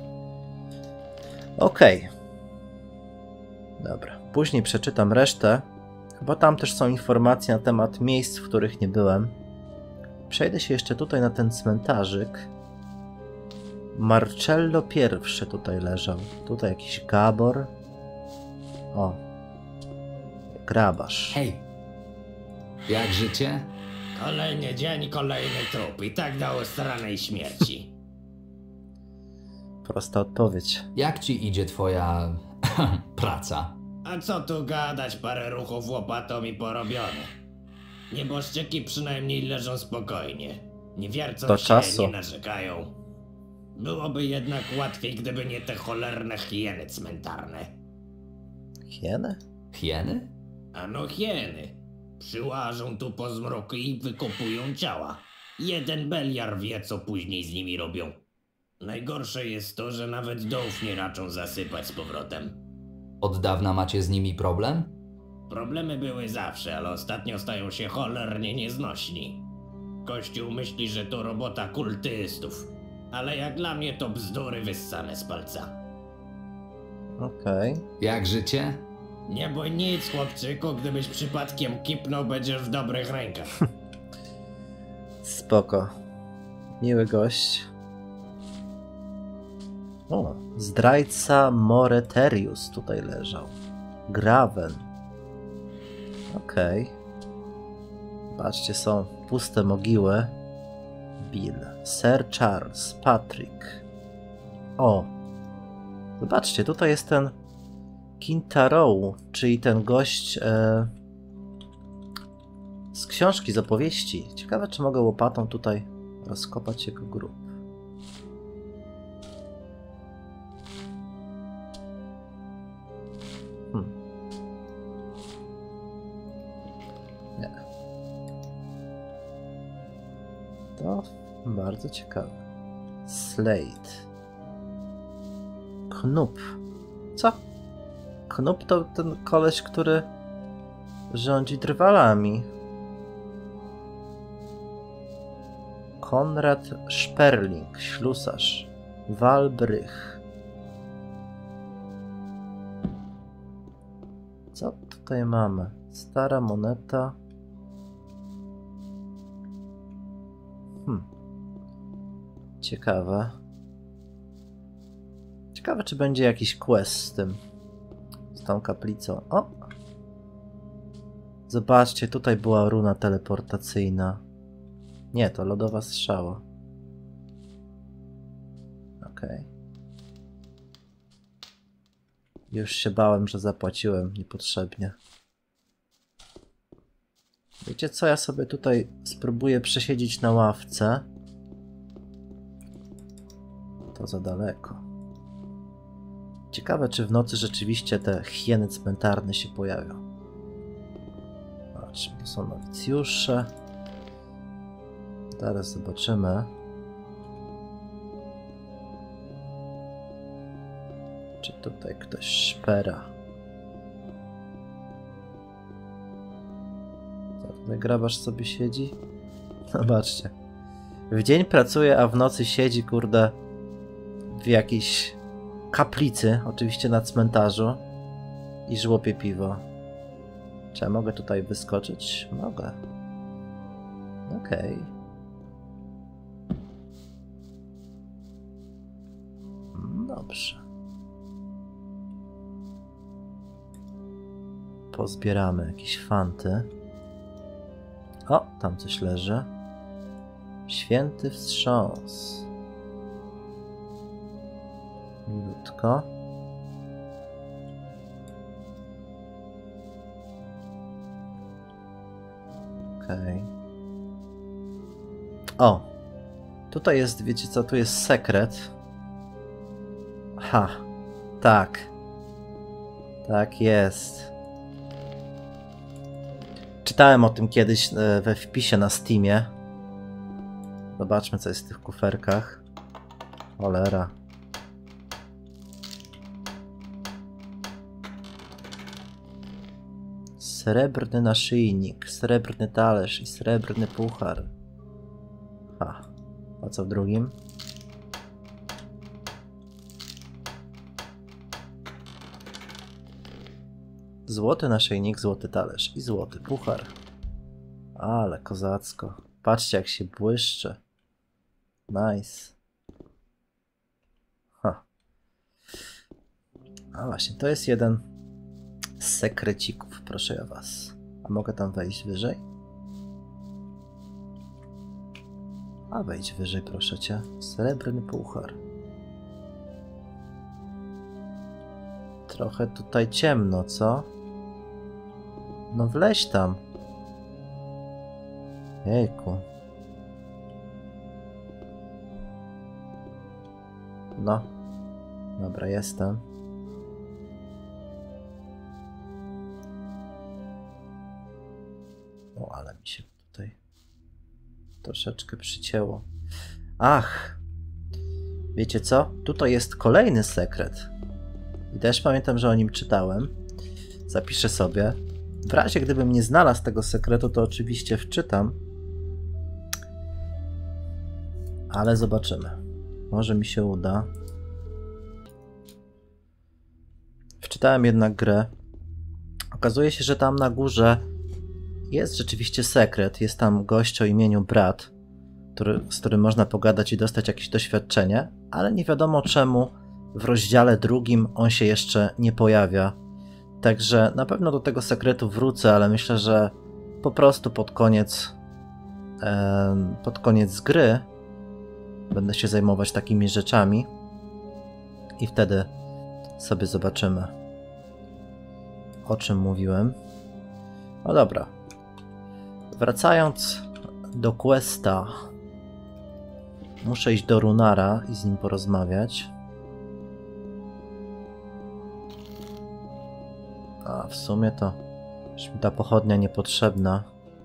Okej. Okay. Dobra, później przeczytam resztę, bo tam też są informacje na temat miejsc, w których nie byłem. Przejdę się jeszcze tutaj na ten cmentarzyk. Marcello pierwszy tutaj leżał. Tutaj jakiś Gabor. O. Grabarz. Hej, jak życie? Kolejny dzień, kolejny trup i tak do ustaranej śmierci. Prosta odpowiedź. Jak ci idzie twoja praca? A co tu gadać, parę ruchów łopatą i porobione. Nieboszczyki przynajmniej leżą spokojnie. Nie wiercą Do się, czasu. nie narzekają. Byłoby jednak łatwiej, gdyby nie te cholerne hieny cmentarne. Hieny? Hieny? Ano hieny. Przyłażą tu po zmroku i wykopują ciała. Jeden beliar wie, co później z nimi robią. Najgorsze jest to, że nawet dołów nie raczą zasypać z powrotem. Od dawna macie z nimi problem? Problemy były zawsze, ale ostatnio stają się cholernie nieznośni. Kościół myśli, że to robota kultystów, ale jak dla mnie to bzdury wyssane z palca. Okej. Okay. Jak życie? Nie bój nic, chłopczyku, gdybyś przypadkiem kipnął, będziesz w dobrych rękach. Spoko. Miły gość. O, zdrajca Moreterius tutaj leżał. Graven. Okej. Okay. Patrzcie, są puste mogiły. Bill, Sir Charles, Patrick. O! Zobaczcie, tutaj jest ten Kintarow, czyli ten gość e, z książki, z opowieści. Ciekawe, czy mogę łopatą tutaj rozkopać jego grób. Hmm. Nie. To bardzo ciekawe. Slade. Knup. Co? Knup to ten koleś, który rządzi drwalami. Konrad Sperling, ślusarz. Walbrych. Co tutaj mamy? Stara moneta. Hmm. Ciekawe. Ciekawe, czy będzie jakiś quest z tym. Z tą kaplicą. O! Zobaczcie, tutaj była runa teleportacyjna. Nie, to lodowa strzała. Okej. Okay. Już się bałem, że zapłaciłem niepotrzebnie. Wiecie co, ja sobie tutaj spróbuję przesiedzieć na ławce. To za daleko. Ciekawe, czy w nocy rzeczywiście te hieny cmentarne się pojawią. Zobaczmy, to są nowicjusze. Zaraz zobaczymy. Czy tutaj ktoś szpera? Co, tutaj grabarz sobie siedzi? Zobaczcie. W dzień pracuje, a w nocy siedzi, kurde, w jakiejś kaplicy, oczywiście na cmentarzu, i żłopie piwo. Czy ja mogę tutaj wyskoczyć? Mogę. Okej. Okay. Dobrze. Pozbieramy jakieś fanty. O, tam coś leży. Święty wstrząs. Milutko. Okej. Okay. O! Tutaj jest, wiecie co, tu jest sekret. Ha! Tak. Tak jest. Czytałem o tym kiedyś we wpisie na Steamie. Zobaczmy, co jest w tych kuferkach. Cholera. Srebrny naszyjnik, srebrny talerz i srebrny puchar. Ha, a co w drugim? Złoty naszyjnik, złoty talerz i złoty puchar. Ale kozacko. Patrzcie, jak się błyszczy. Nice. Ha. A właśnie, to jest jeden z sekrecików, proszę ja was. A mogę tam wejść wyżej? A wejdź wyżej, proszę cię. Srebrny puchar. Trochę tutaj ciemno, co? No wleź tam. Jejku. No. Dobra, jestem. O, ale mi się tutaj troszeczkę przycięło. Ach! Wiecie co? Tutaj jest kolejny sekret. I też pamiętam, że o nim czytałem. Zapiszę sobie. W razie gdybym nie znalazł tego sekretu, to oczywiście wczytam. Ale zobaczymy. Może mi się uda. Wczytałem jednak grę. Okazuje się, że tam na górze jest rzeczywiście sekret. Jest tam gość o imieniu Brat, który, z którym można pogadać i dostać jakieś doświadczenie, ale nie wiadomo czemu w rozdziale drugim on się jeszcze nie pojawia. Także na pewno do tego sekretu wrócę, ale myślę, że po prostu pod koniec e, pod koniec gry będę się zajmować takimi rzeczami i wtedy sobie zobaczymy, o czym mówiłem. No dobra. Wracając do questa, muszę iść do Runara i z nim porozmawiać. A w sumie to już mi ta pochodnia niepotrzebna.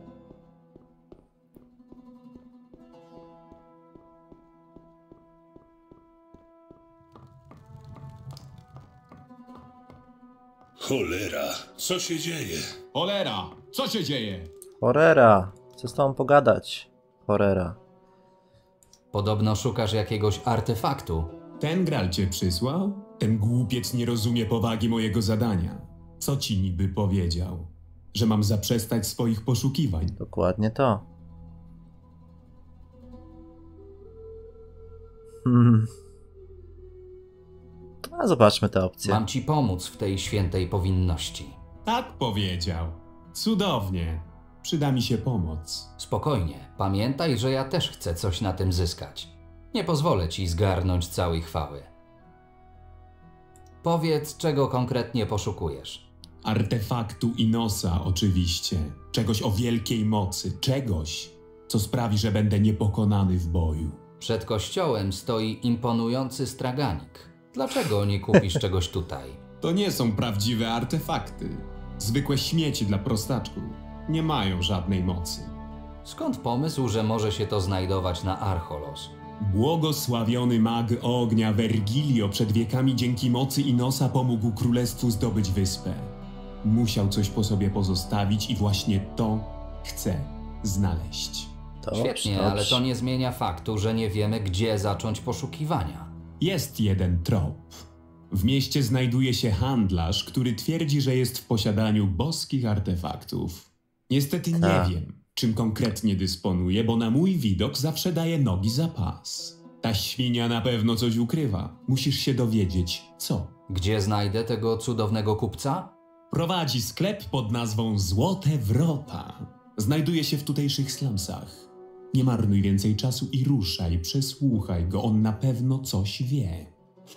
Cholera, co się dzieje? Cholera, co się dzieje? Horera, chcę z tobą pogadać. Horera. Podobno szukasz jakiegoś artefaktu. Ten Gral cię przysłał? Ten głupiec nie rozumie powagi mojego zadania. Co ci niby powiedział? Że mam zaprzestać swoich poszukiwań? Dokładnie to. Hmm. A zobaczmy te opcje. Mam ci pomóc w tej świętej powinności. Tak powiedział. Cudownie. Przyda mi się pomoc. Spokojnie, pamiętaj, że ja też chcę coś na tym zyskać. Nie pozwolę ci zgarnąć całej chwały. Powiedz, czego konkretnie poszukujesz. Artefaktu Inosa, oczywiście. Czegoś o wielkiej mocy. Czegoś, co sprawi, że będę niepokonany w boju. Przed kościołem stoi imponujący straganik. Dlaczego nie kupisz czegoś tutaj? To nie są prawdziwe artefakty. Zwykłe śmieci dla prostaczków. Nie mają żadnej mocy. Skąd pomysł, że może się to znajdować na Archolos? Błogosławiony mag ognia Vergilio przed wiekami dzięki mocy Inosa pomógł królestwu zdobyć wyspę. Musiał coś po sobie pozostawić i właśnie to chce znaleźć. Dobrze, Świetnie, dobrze. ale to nie zmienia faktu, że nie wiemy, gdzie zacząć poszukiwania. Jest jeden trop. W mieście znajduje się handlarz, który twierdzi, że jest w posiadaniu boskich artefaktów. Niestety nie Tak. wiem, czym konkretnie dysponuje, bo na mój widok zawsze daje nogi za pas. Ta świnia na pewno coś ukrywa. Musisz się dowiedzieć, co. Gdzie znajdę tego cudownego kupca? Prowadzi sklep pod nazwą Złote Wrota. Znajduje się w tutejszych slumsach. Nie marnuj więcej czasu i ruszaj, przesłuchaj go, on na pewno coś wie.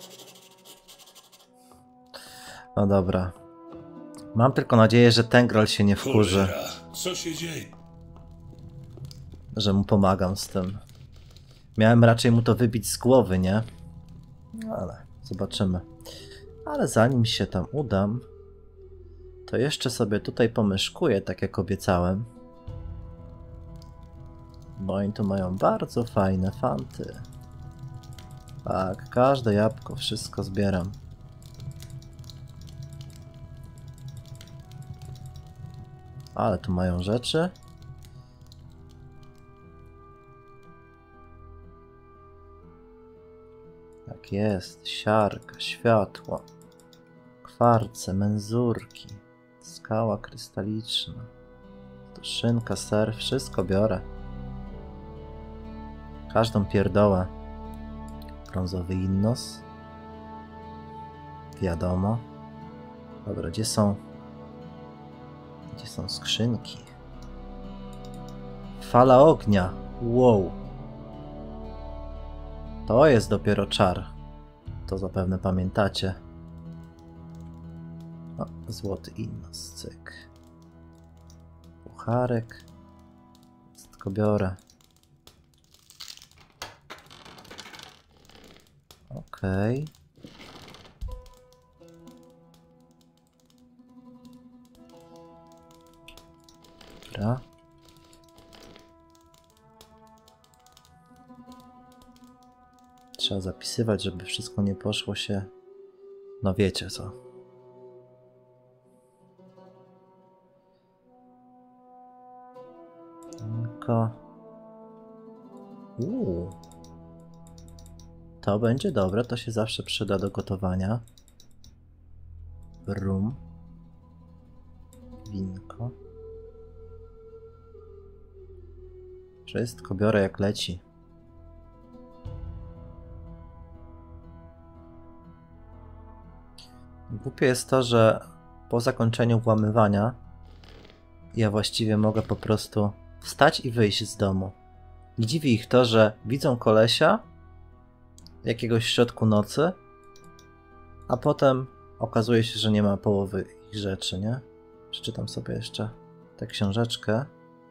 No dobra. Mam tylko nadzieję, że ten Grol się nie wkurzy, Cholera, co się dzieje? że mu pomagam z tym. Miałem raczej mu to wybić z głowy, nie? No ale zobaczymy. Ale zanim się tam udam, to jeszcze sobie tutaj pomyszkuję, tak jak obiecałem. Bo oni tu mają bardzo fajne fanty. Tak, każde jabłko, wszystko zbieram. Ale tu mają rzeczy. Tak jest. Siarka, światło. Kwarce, menzurki. Skała krystaliczna. To szynka, ser. Wszystko biorę. Każdą pierdołę. Brązowy innos. Wiadomo. Dobra, gdzie są... Gdzie są skrzynki? Fala ognia. Wow. To jest dopiero czar. To zapewne pamiętacie. O, złoty innos, cyk. Pucharek. Wszystko biorę. Okej. Okay. Dobra. Trzeba zapisywać, żeby wszystko nie poszło się... No wiecie co. Tylko... Uuu. To będzie dobre, to się zawsze przyda do gotowania. Rum. Winko. Wszystko biorę jak leci. Głupie jest to, że po zakończeniu włamywania ja właściwie mogę po prostu wstać i wyjść z domu. Nie dziwi ich to, że widzą kolesia jakiegoś w środku nocy, a potem okazuje się, że nie ma połowy ich rzeczy, nie? Przeczytam sobie jeszcze tę książeczkę.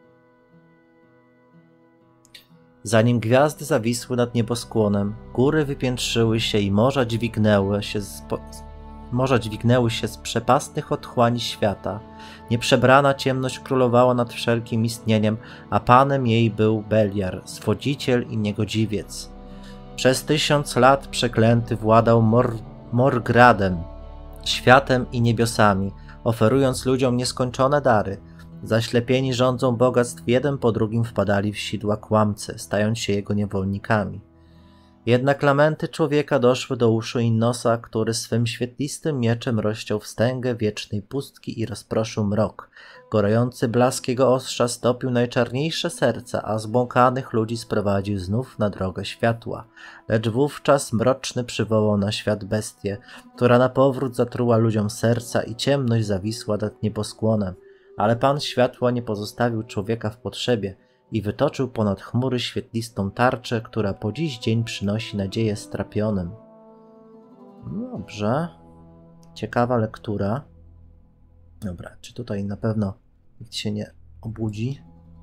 Zanim gwiazdy zawisły nad nieboskłonem, góry wypiętrzyły się i morza dźwignęły się z, po... morza dźwignęły się z przepastnych otchłani świata. Nieprzebrana ciemność królowała nad wszelkim istnieniem, a panem jej był Beliar, swodziciel i niegodziwiec. Przez tysiąc lat przeklęty władał Mor Morgradem, światem i niebiosami, oferując ludziom nieskończone dary. Zaślepieni rządzą bogactw jeden po drugim wpadali w sidła kłamcy, stając się jego niewolnikami. Jednak lamenty człowieka doszły do uszu Innosa, który swym świetlistym mieczem rozciął wstęgę wiecznej pustki i rozproszył mrok. Gorący blask jego ostrza stopił najczarniejsze serca, a zbłąkanych ludzi sprowadził znów na drogę światła. Lecz wówczas mroczny przywołał na świat bestię, która na powrót zatruła ludziom serca i ciemność zawisła nad nieboskłonem. Ale Pan Światła nie pozostawił człowieka w potrzebie i wytoczył ponad chmury świetlistą tarczę, która po dziś dzień przynosi nadzieję strapionym. Dobrze. Ciekawa lektura. Dobra, czy tutaj na pewno nikt się nie obudzi?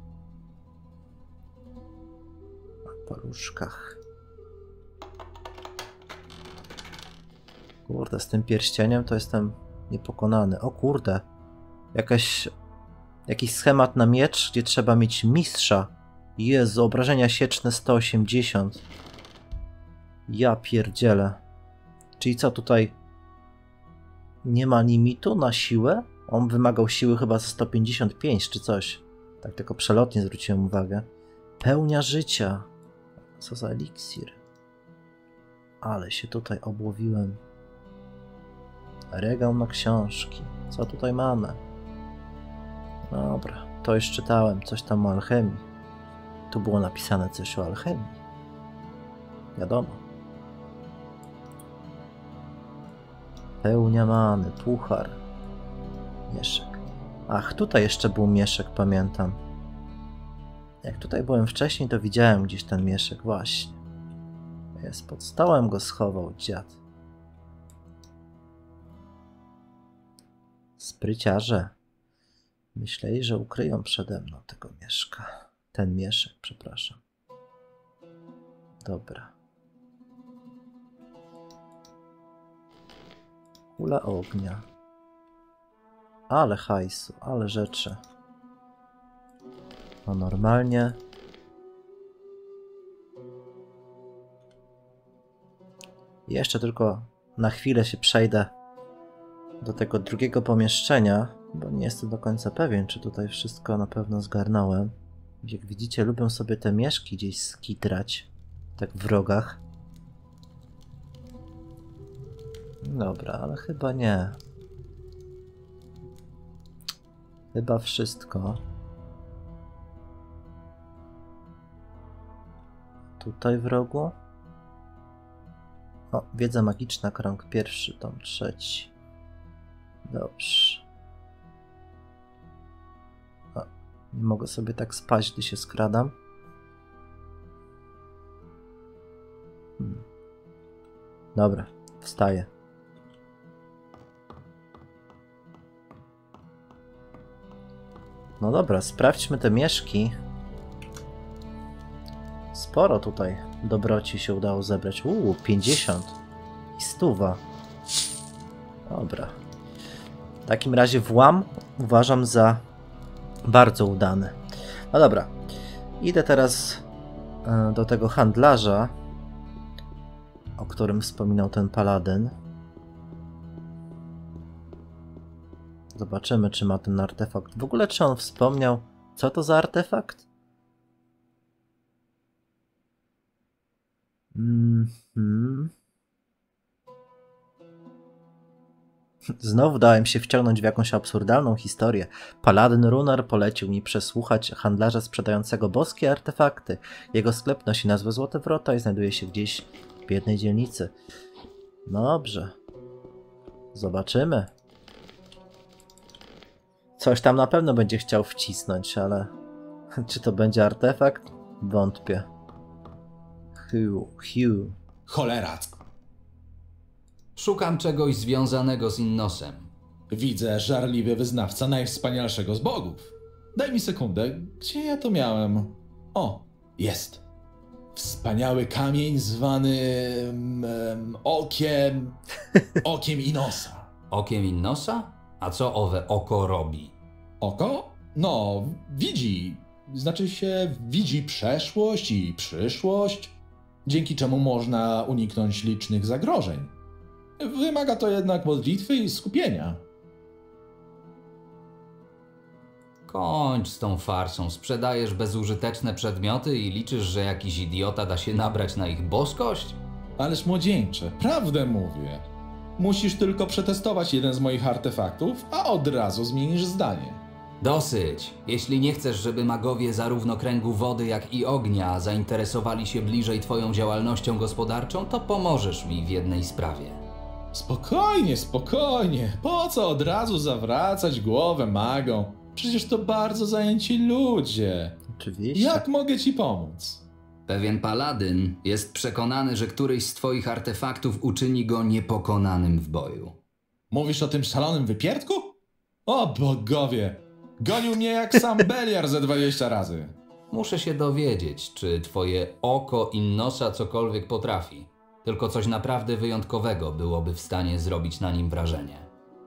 Na paluszkach. Kurde, z tym pierścieniem to jestem niepokonany. O kurde. Jakaś... Jakiś schemat na miecz, gdzie trzeba mieć mistrza. Jezu, obrażenia sieczne sto osiemdziesiąt. Ja pierdzielę. Czyli co tutaj? Nie ma limitu na siłę? On wymagał siły chyba za sto pięćdziesiąt pięć czy coś. Tak tylko przelotnie zwróciłem uwagę. Pełnia życia. Co za eliksir. Ale się tutaj obłowiłem. Regał na książki. Co tutaj mamy? Dobra, to już czytałem, coś tam o alchemii. Tu było napisane coś o alchemii. Wiadomo. Pełnia many, puchar. Mieszek. Ach, tutaj jeszcze był mieszek, pamiętam. Jak tutaj byłem wcześniej, to widziałem gdzieś ten mieszek, właśnie. Jest, pod stołem go schował dziad. Spryciarze. Myśleli, że ukryją przede mną tego mieszka. Ten mieszek, przepraszam. Dobra. Kula ognia. Ale hajsu, ale rzeczy. No normalnie. Jeszcze tylko na chwilę się przejdę do tego drugiego pomieszczenia. Bo nie jestem do końca pewien, czy tutaj wszystko na pewno zgarnąłem. Jak widzicie, lubią sobie te mieszki gdzieś skitrać. Tak w rogach. Dobra, ale chyba nie. Chyba wszystko. Tutaj w rogu. O, wiedza magiczna, krąg pierwszy, tom trzeci. Dobrze. O, nie mogę sobie tak spać, gdy się skradam. Hmm. Dobra, wstaję. No dobra, sprawdźmy te mieszki. Sporo tutaj dobroci się udało zebrać. Uuu, pięćdziesiąt i stuwa. Dobra. W takim razie włam uważam za bardzo udany. No dobra. Idę teraz do tego handlarza, o którym wspominał ten paladyn. Zobaczymy, czy ma ten artefakt. W ogóle, czy on wspomniał, co to za artefakt? Mm-hmm. Znowu dałem się wciągnąć w jakąś absurdalną historię. Paladyn Runar polecił mi przesłuchać handlarza sprzedającego boskie artefakty. Jego sklep nosi nazwę Złote Wrota i znajduje się gdzieś w jednej dzielnicy. Dobrze. Zobaczymy. Coś tam na pewno będzie chciał wcisnąć, ale czy to będzie artefakt? Wątpię. Hugh, Hugh. Cholera. Szukam czegoś związanego z Innosem. Widzę żarliwy wyznawca najwspanialszego z bogów. Daj mi sekundę, gdzie ja to miałem? O, jest. Wspaniały kamień zwany um, okiem... okiem Innosa. Okiem Innosa? A co owe oko robi? Oko? No, widzi. Znaczy się, widzi przeszłość i przyszłość, dzięki czemu można uniknąć licznych zagrożeń. Wymaga to jednak modlitwy i skupienia. Kończ z tą farsą. Sprzedajesz bezużyteczne przedmioty i liczysz, że jakiś idiota da się nabrać na ich boskość? Ależ młodzieńcze, prawdę mówię. Musisz tylko przetestować jeden z moich artefaktów, a od razu zmienisz zdanie. Dosyć. Jeśli nie chcesz, żeby magowie zarówno kręgu wody, jak i ognia zainteresowali się bliżej twoją działalnością gospodarczą, to pomożesz mi w jednej sprawie. Spokojnie, spokojnie. Po co od razu zawracać głowę magom? Przecież to bardzo zajęci ludzie. Oczywiście. Jak mogę ci pomóc? Pewien paladyn jest przekonany, że któryś z twoich artefaktów uczyni go niepokonanym w boju. Mówisz o tym szalonym wypierdku? O bogowie! Gonił mnie jak sam Beliar ze dwadzieścia razy. Muszę się dowiedzieć, czy twoje oko Innosa cokolwiek potrafi. Tylko coś naprawdę wyjątkowego byłoby w stanie zrobić na nim wrażenie.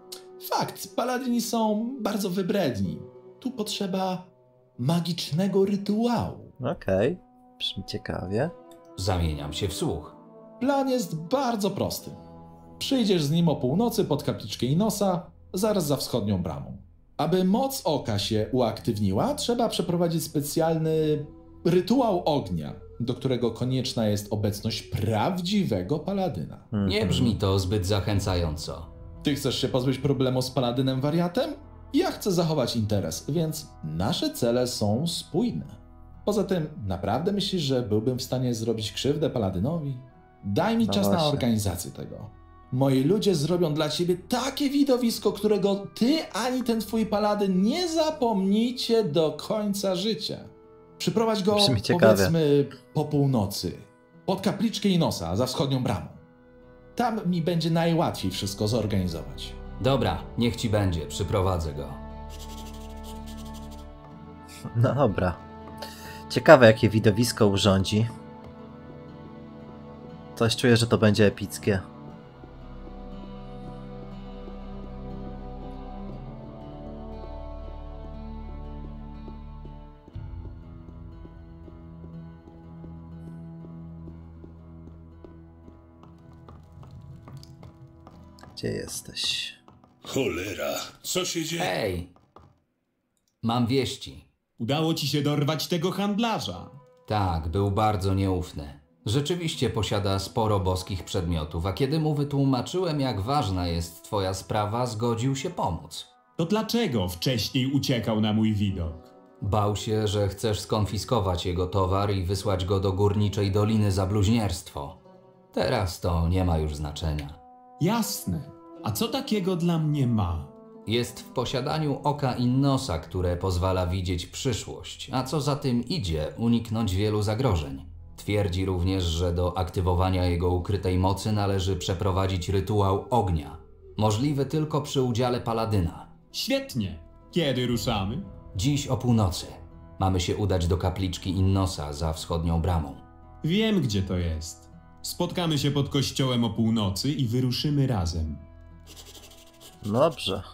Fakt, paladyni są bardzo wybredni. Tu potrzeba magicznego rytuału. Okej, okay. Brzmi ciekawie. Zamieniam się w słuch. Plan jest bardzo prosty. Przyjdziesz z nim o północy pod kapliczkę Innosa, zaraz za wschodnią bramą. Aby moc oka się uaktywniła, trzeba przeprowadzić specjalny rytuał ognia, do którego konieczna jest obecność prawdziwego paladyna. Mm-hmm. Nie brzmi to zbyt zachęcająco. Ty chcesz się pozbyć problemu z paladynem wariatem? Ja chcę zachować interes, więc nasze cele są spójne. Poza tym, naprawdę myślisz, że byłbym w stanie zrobić krzywdę paladynowi? Daj mi no czas właśnie. na organizację tego. Moi ludzie zrobią dla ciebie takie widowisko, którego ty ani ten twój paladyn nie zapomnicie do końca życia. Przyprowadź go, powiedzmy, po północy, pod kapliczkę Innosa, za wschodnią bramą. Tam mi będzie najłatwiej wszystko zorganizować. Dobra, niech ci będzie, przyprowadzę go. No dobra. Ciekawe, jakie widowisko urządzi. Coś czuję, że to będzie epickie. Gdzie jesteś? Cholera, co się dzieje? Hej! Mam wieści. Udało ci się dorwać tego handlarza. Tak, był bardzo nieufny. Rzeczywiście posiada sporo boskich przedmiotów, a kiedy mu wytłumaczyłem, jak ważna jest twoja sprawa, zgodził się pomóc. To dlaczego wcześniej uciekał na mój widok? Bał się, że chcesz skonfiskować jego towar i wysłać go do Górniczej Doliny za bluźnierstwo. Teraz to nie ma już znaczenia. Jasne. A co takiego dla mnie ma? Jest w posiadaniu oka Innosa, które pozwala widzieć przyszłość, a co za tym idzie, uniknąć wielu zagrożeń. Twierdzi również, że do aktywowania jego ukrytej mocy należy przeprowadzić rytuał ognia. Możliwy tylko przy udziale paladyna. Świetnie. Kiedy ruszamy? Dziś o północy. Mamy się udać do kapliczki Innosa za wschodnią bramą. Wiem, gdzie to jest. Spotkamy się pod kościołem o północy i wyruszymy razem. Dobrze.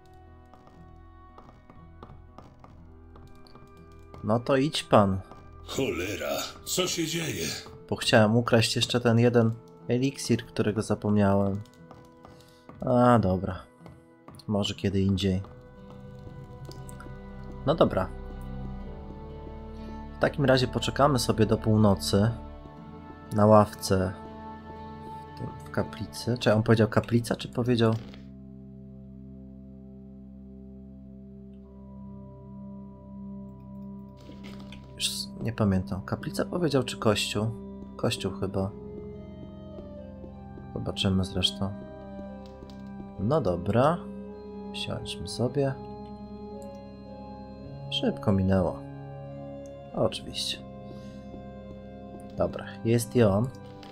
No to idź pan. Cholera, co się dzieje? Bo chciałem ukraść jeszcze ten jeden eliksir, którego zapomniałem. A, dobra. Może kiedy indziej. No dobra. W takim razie poczekamy sobie do północy. Na ławce. W, w kaplicy. Czy on powiedział kaplica, czy powiedział... Już nie pamiętam. Kaplica powiedział, czy kościół? Kościół chyba. Zobaczymy zresztą. No dobra. Siądźmy sobie. Szybko minęło. Oczywiście. Dobra, jest i on.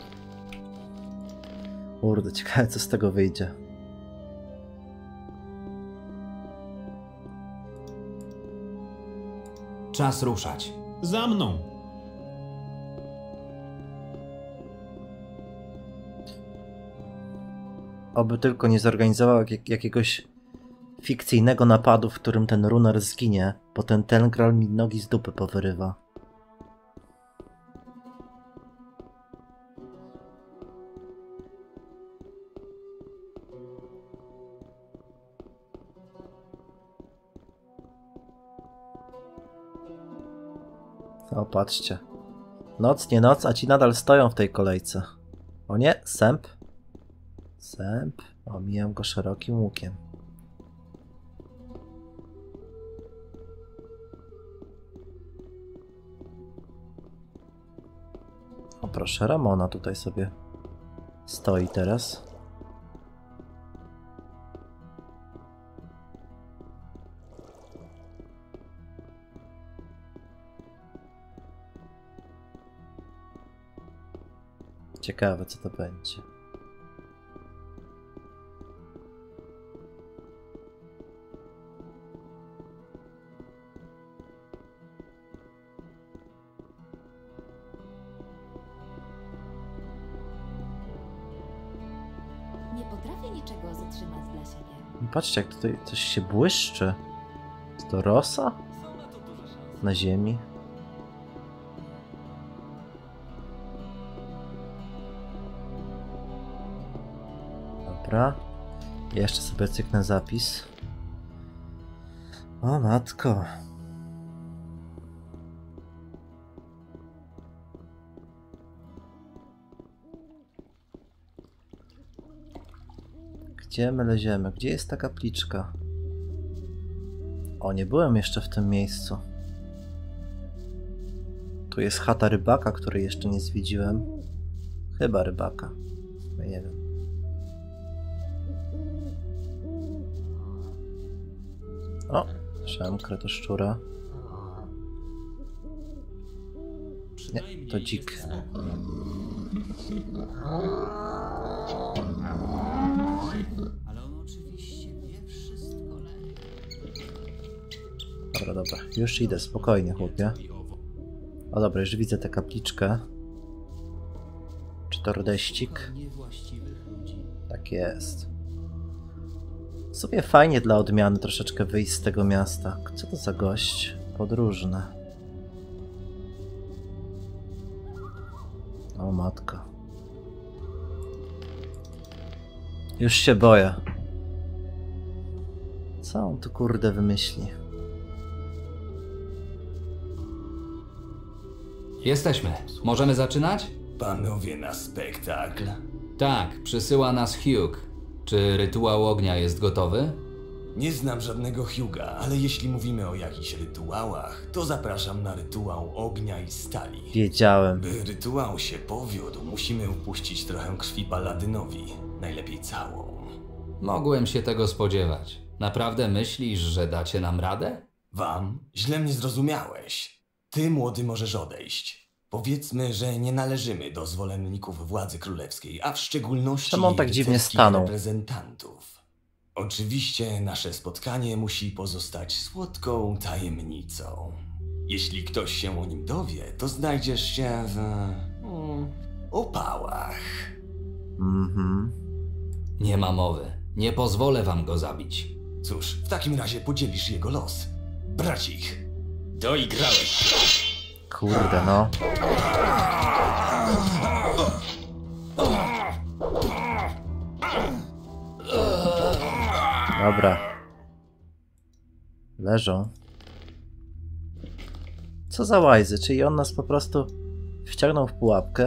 Kurde, ciekawe co z tego wyjdzie. Czas ruszać. Za mną. Oby tylko nie zorganizował jak, jakiegoś fikcyjnego napadu, w którym ten runer zginie, bo ten Tengral mi nogi z dupy powyrywa. O, patrzcie. Noc, nie noc, a ci nadal stoją w tej kolejce. O nie, sęp. Sęp. Omijam go szerokim łukiem. O proszę, Ramona tutaj sobie stoi teraz. Ciekawe, co to będzie. Nie potrafię niczego zatrzymać dla siebie. Patrzcie, jak tutaj coś się błyszczy. To rosa? Na ziemi. Dobra. Jeszcze sobie cyknę zapis. O matko. Gdzie my leziemy? Gdzie jest ta kapliczka? O, nie byłem jeszcze w tym miejscu. Tu jest chata rybaka, której jeszcze nie zwiedziłem. Chyba rybaka. Nie wiem. O, słyszałem kretoszczura. Nie, to dzik. Ale on oczywiście wie wszystko lepiej. Dobra, dobra. Już idę, spokojnie, chłopie. O dobra, już widzę tę kapliczkę. Czy to rodeścik? Tak jest. W sumie fajnie dla odmiany troszeczkę wyjść z tego miasta. Co to za gość? Podróżny. O matko. Już się boję. Co on tu kurde wymyśli? Jesteśmy. Możemy zaczynać? Panowie na spektakl? Tak, przysyła nas Hugh. Czy rytuał ognia jest gotowy? Nie znam żadnego Hugh'a, ale jeśli mówimy o jakichś rytuałach, to zapraszam na rytuał ognia i stali. Wiedziałem. By rytuał się powiódł, musimy upuścić trochę krwi Paladynowi. Najlepiej całą. Mogłem się tego spodziewać. Naprawdę myślisz, że dacie nam radę? Wam? Źle mnie zrozumiałeś. Ty, młody, możesz odejść. Powiedzmy, że nie należymy do zwolenników władzy królewskiej, a w szczególności czemu on tak dziwnie rycerskich stanął? reprezentantów. Oczywiście nasze spotkanie musi pozostać słodką tajemnicą. Jeśli ktoś się o nim dowie, to znajdziesz się w... Hmm, opałach. Mhm. Nie ma mowy. Nie pozwolę wam go zabić. Cóż, w takim razie podzielisz jego los. Bracich, doigrałeś. Kurde, no. Dobra. Leżą. Co za łajzy? Czyli on nas po prostu wciągnął w pułapkę?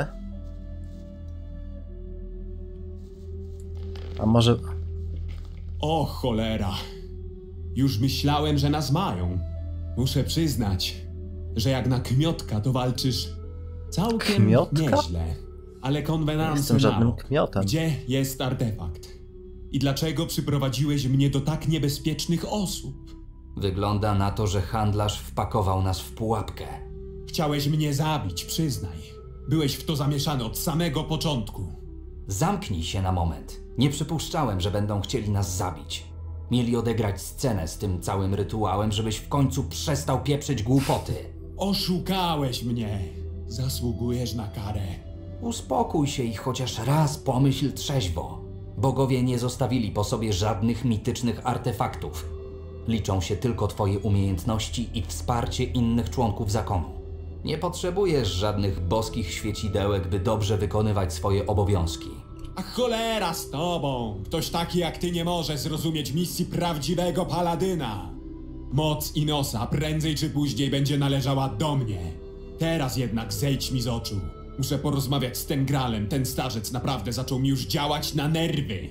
A może... O cholera. Już myślałem, że nas mają. Muszę przyznać, że jak na kmiotka to walczysz całkiem Kmiotka? nieźle. Ale Nie konwenanse jestem żadnym mało. kmiotem. Gdzie jest artefakt? I dlaczego przyprowadziłeś mnie do tak niebezpiecznych osób? Wygląda na to, że handlarz wpakował nas w pułapkę. Chciałeś mnie zabić, przyznaj. Byłeś w to zamieszany od samego początku. Zamknij się na moment. Nie przypuszczałem, że będą chcieli nas zabić. Mieli odegrać scenę z tym całym rytuałem, żebyś w końcu przestał pieprzyć głupoty. Oszukałeś mnie. Zasługujesz na karę. Uspokój się i chociaż raz pomyśl trzeźwo. Bogowie nie zostawili po sobie żadnych mitycznych artefaktów. Liczą się tylko twoje umiejętności i wsparcie innych członków zakonu. Nie potrzebujesz żadnych boskich świecidełek, by dobrze wykonywać swoje obowiązki. A cholera z tobą! Ktoś taki jak ty nie może zrozumieć misji prawdziwego paladyna. Moc Inosa prędzej czy później będzie należała do mnie. Teraz jednak zejdź mi z oczu. Muszę porozmawiać z tym gralem. Ten starzec naprawdę zaczął mi już działać na nerwy.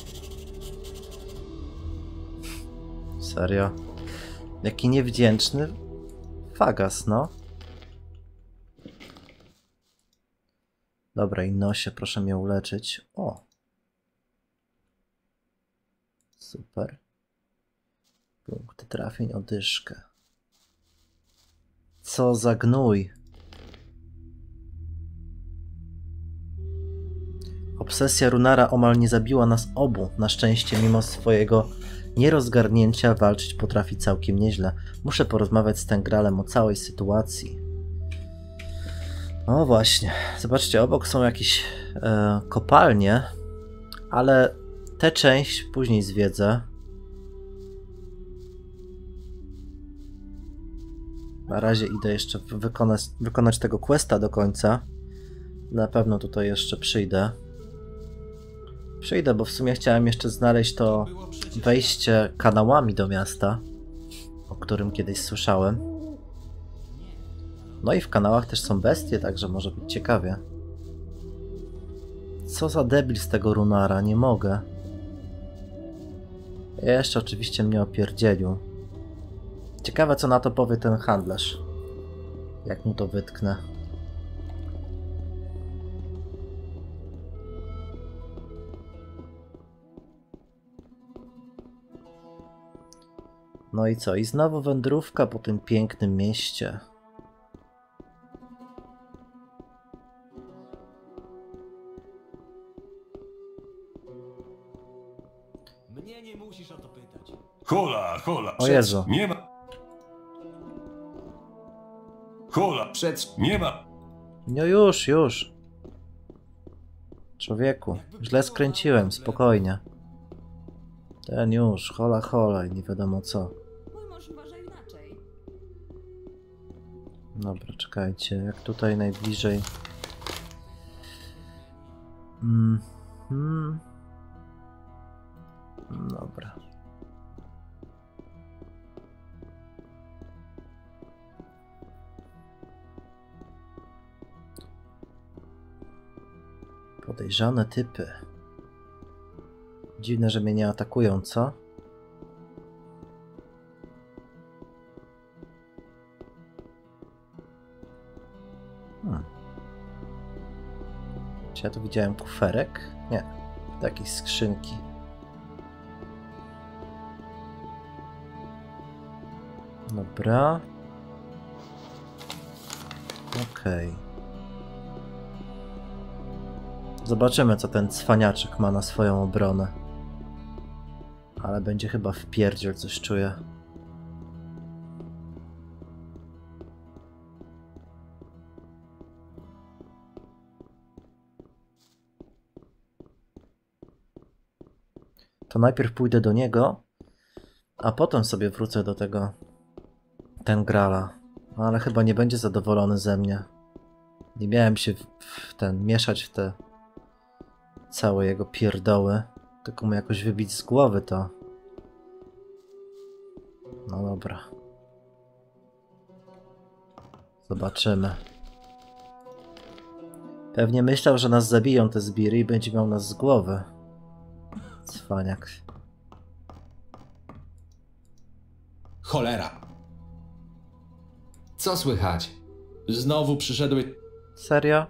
Serio? Jaki niewdzięczny fagas, no. Dobra, Inosie, proszę mnie uleczyć. O! Super. Punkty trafień, odyszkę. Co za gnój. Obsesja Runara omal nie zabiła nas obu. Na szczęście, mimo swojego nierozgarnięcia, walczyć potrafi całkiem nieźle. Muszę porozmawiać z Tengralem o całej sytuacji. O właśnie, zobaczcie, obok są jakieś e, kopalnie, ale tę część później zwiedzę. Na razie idę jeszcze wykonać, wykonać tego questa do końca. Na pewno tutaj jeszcze przyjdę. Przyjdę, bo w sumie chciałem jeszcze znaleźć to wejście kanałami do miasta, o którym kiedyś słyszałem. No i w kanałach też są bestie, także może być ciekawie. Co za debil z tego Runara, nie mogę. Jeszcze oczywiście mnie opierdzielił. Ciekawe, co na to powie ten handlarz. Jak mu to wytknę. No i co? I znowu wędrówka po tym pięknym mieście. Mnie nie musisz o to pytać. Hola, hola. O Jezu. Nie ma. Hola. Przed... Nie ma. No już, już. Człowieku, źle skręciłem, spokojnie. Ten już, hola hola i nie wiadomo co. Mój mąż uważa inaczej. Dobra, czekajcie, jak tutaj najbliżej. Mhm. Dobra. Podejrzane typy. Dziwne, że mnie nie atakują, co? Hmm. Czy ja tu widziałem kuferek? Nie. To jakieś skrzynki. Dobra. Okej. Okay. Zobaczymy, co ten cwaniaczek ma na swoją obronę. Ale będzie chyba wpierdziel, coś czuję. To najpierw pójdę do niego, a potem sobie wrócę do tego ten Grala. Ale chyba nie będzie zadowolony ze mnie. Nie miałem się w, w ten mieszać w te całe jego pierdoły, tylko mu jakoś wybić z głowy to. No dobra. Zobaczymy. Pewnie myślał, że nas zabiją te zbiry i będzie miał nas z głowy. Cwaniak. Cholera. Co słychać? Znowu przyszedłeś... Serio?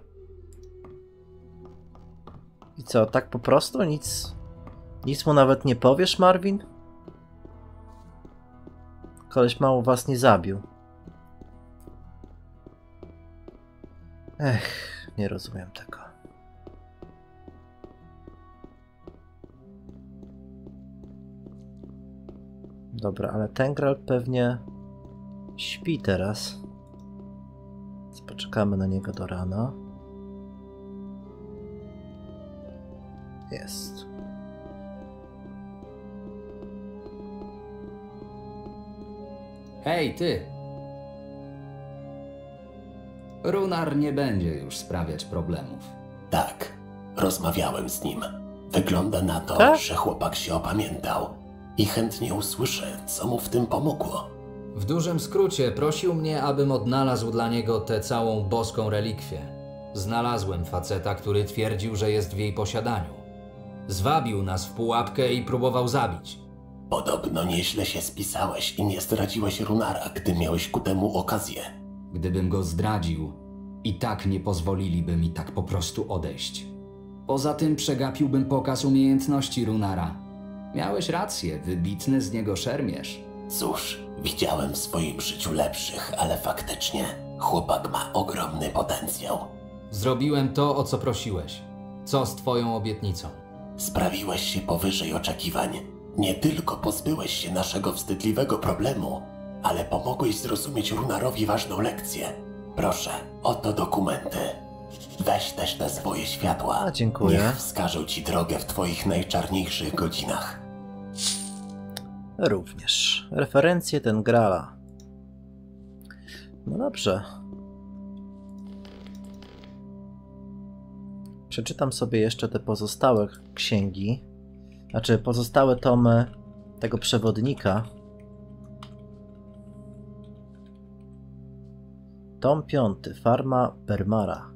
I co, tak po prostu? Nic... Nic mu nawet nie powiesz, Marvin? Koleś mało was nie zabił. Ech, nie rozumiem tego. Dobra, ale ten Gral pewnie śpi teraz. Więc poczekamy na niego do rana. Jest. Hej, ty! Runar nie będzie już sprawiać problemów. Tak, rozmawiałem z nim. Wygląda na to, tak? że chłopak się opamiętał i chętnie usłyszę, co mu w tym pomogło. W dużym skrócie prosił mnie, abym odnalazł dla niego tę całą boską relikwię. Znalazłem faceta, który twierdził, że jest w jej posiadaniu. Zwabił nas w pułapkę i próbował zabić. Podobno nieźle się spisałeś i nie zdradziłeś Runara, gdy miałeś ku temu okazję. Gdybym go zdradził, i tak nie pozwoliliby mi tak po prostu odejść. Poza tym przegapiłbym pokaz umiejętności Runara. Miałeś rację, wybitny z niego szermierz. Cóż, widziałem w swoim życiu lepszych, ale faktycznie chłopak ma ogromny potencjał. Zrobiłem to, o co prosiłeś. Co z twoją obietnicą? Sprawiłeś się powyżej oczekiwań. Nie tylko pozbyłeś się naszego wstydliwego problemu, ale pomogłeś zrozumieć Runarowi ważną lekcję. Proszę, oto dokumenty. Weź też te swoje światła. A, dziękuję. Niech wskażą ci drogę w twoich najczarniejszych godzinach. Również. Referencje ten Grala. No dobrze. Przeczytam sobie jeszcze te pozostałe księgi. Znaczy pozostałe tomy tego przewodnika. Tom piąty. Farma Bermara.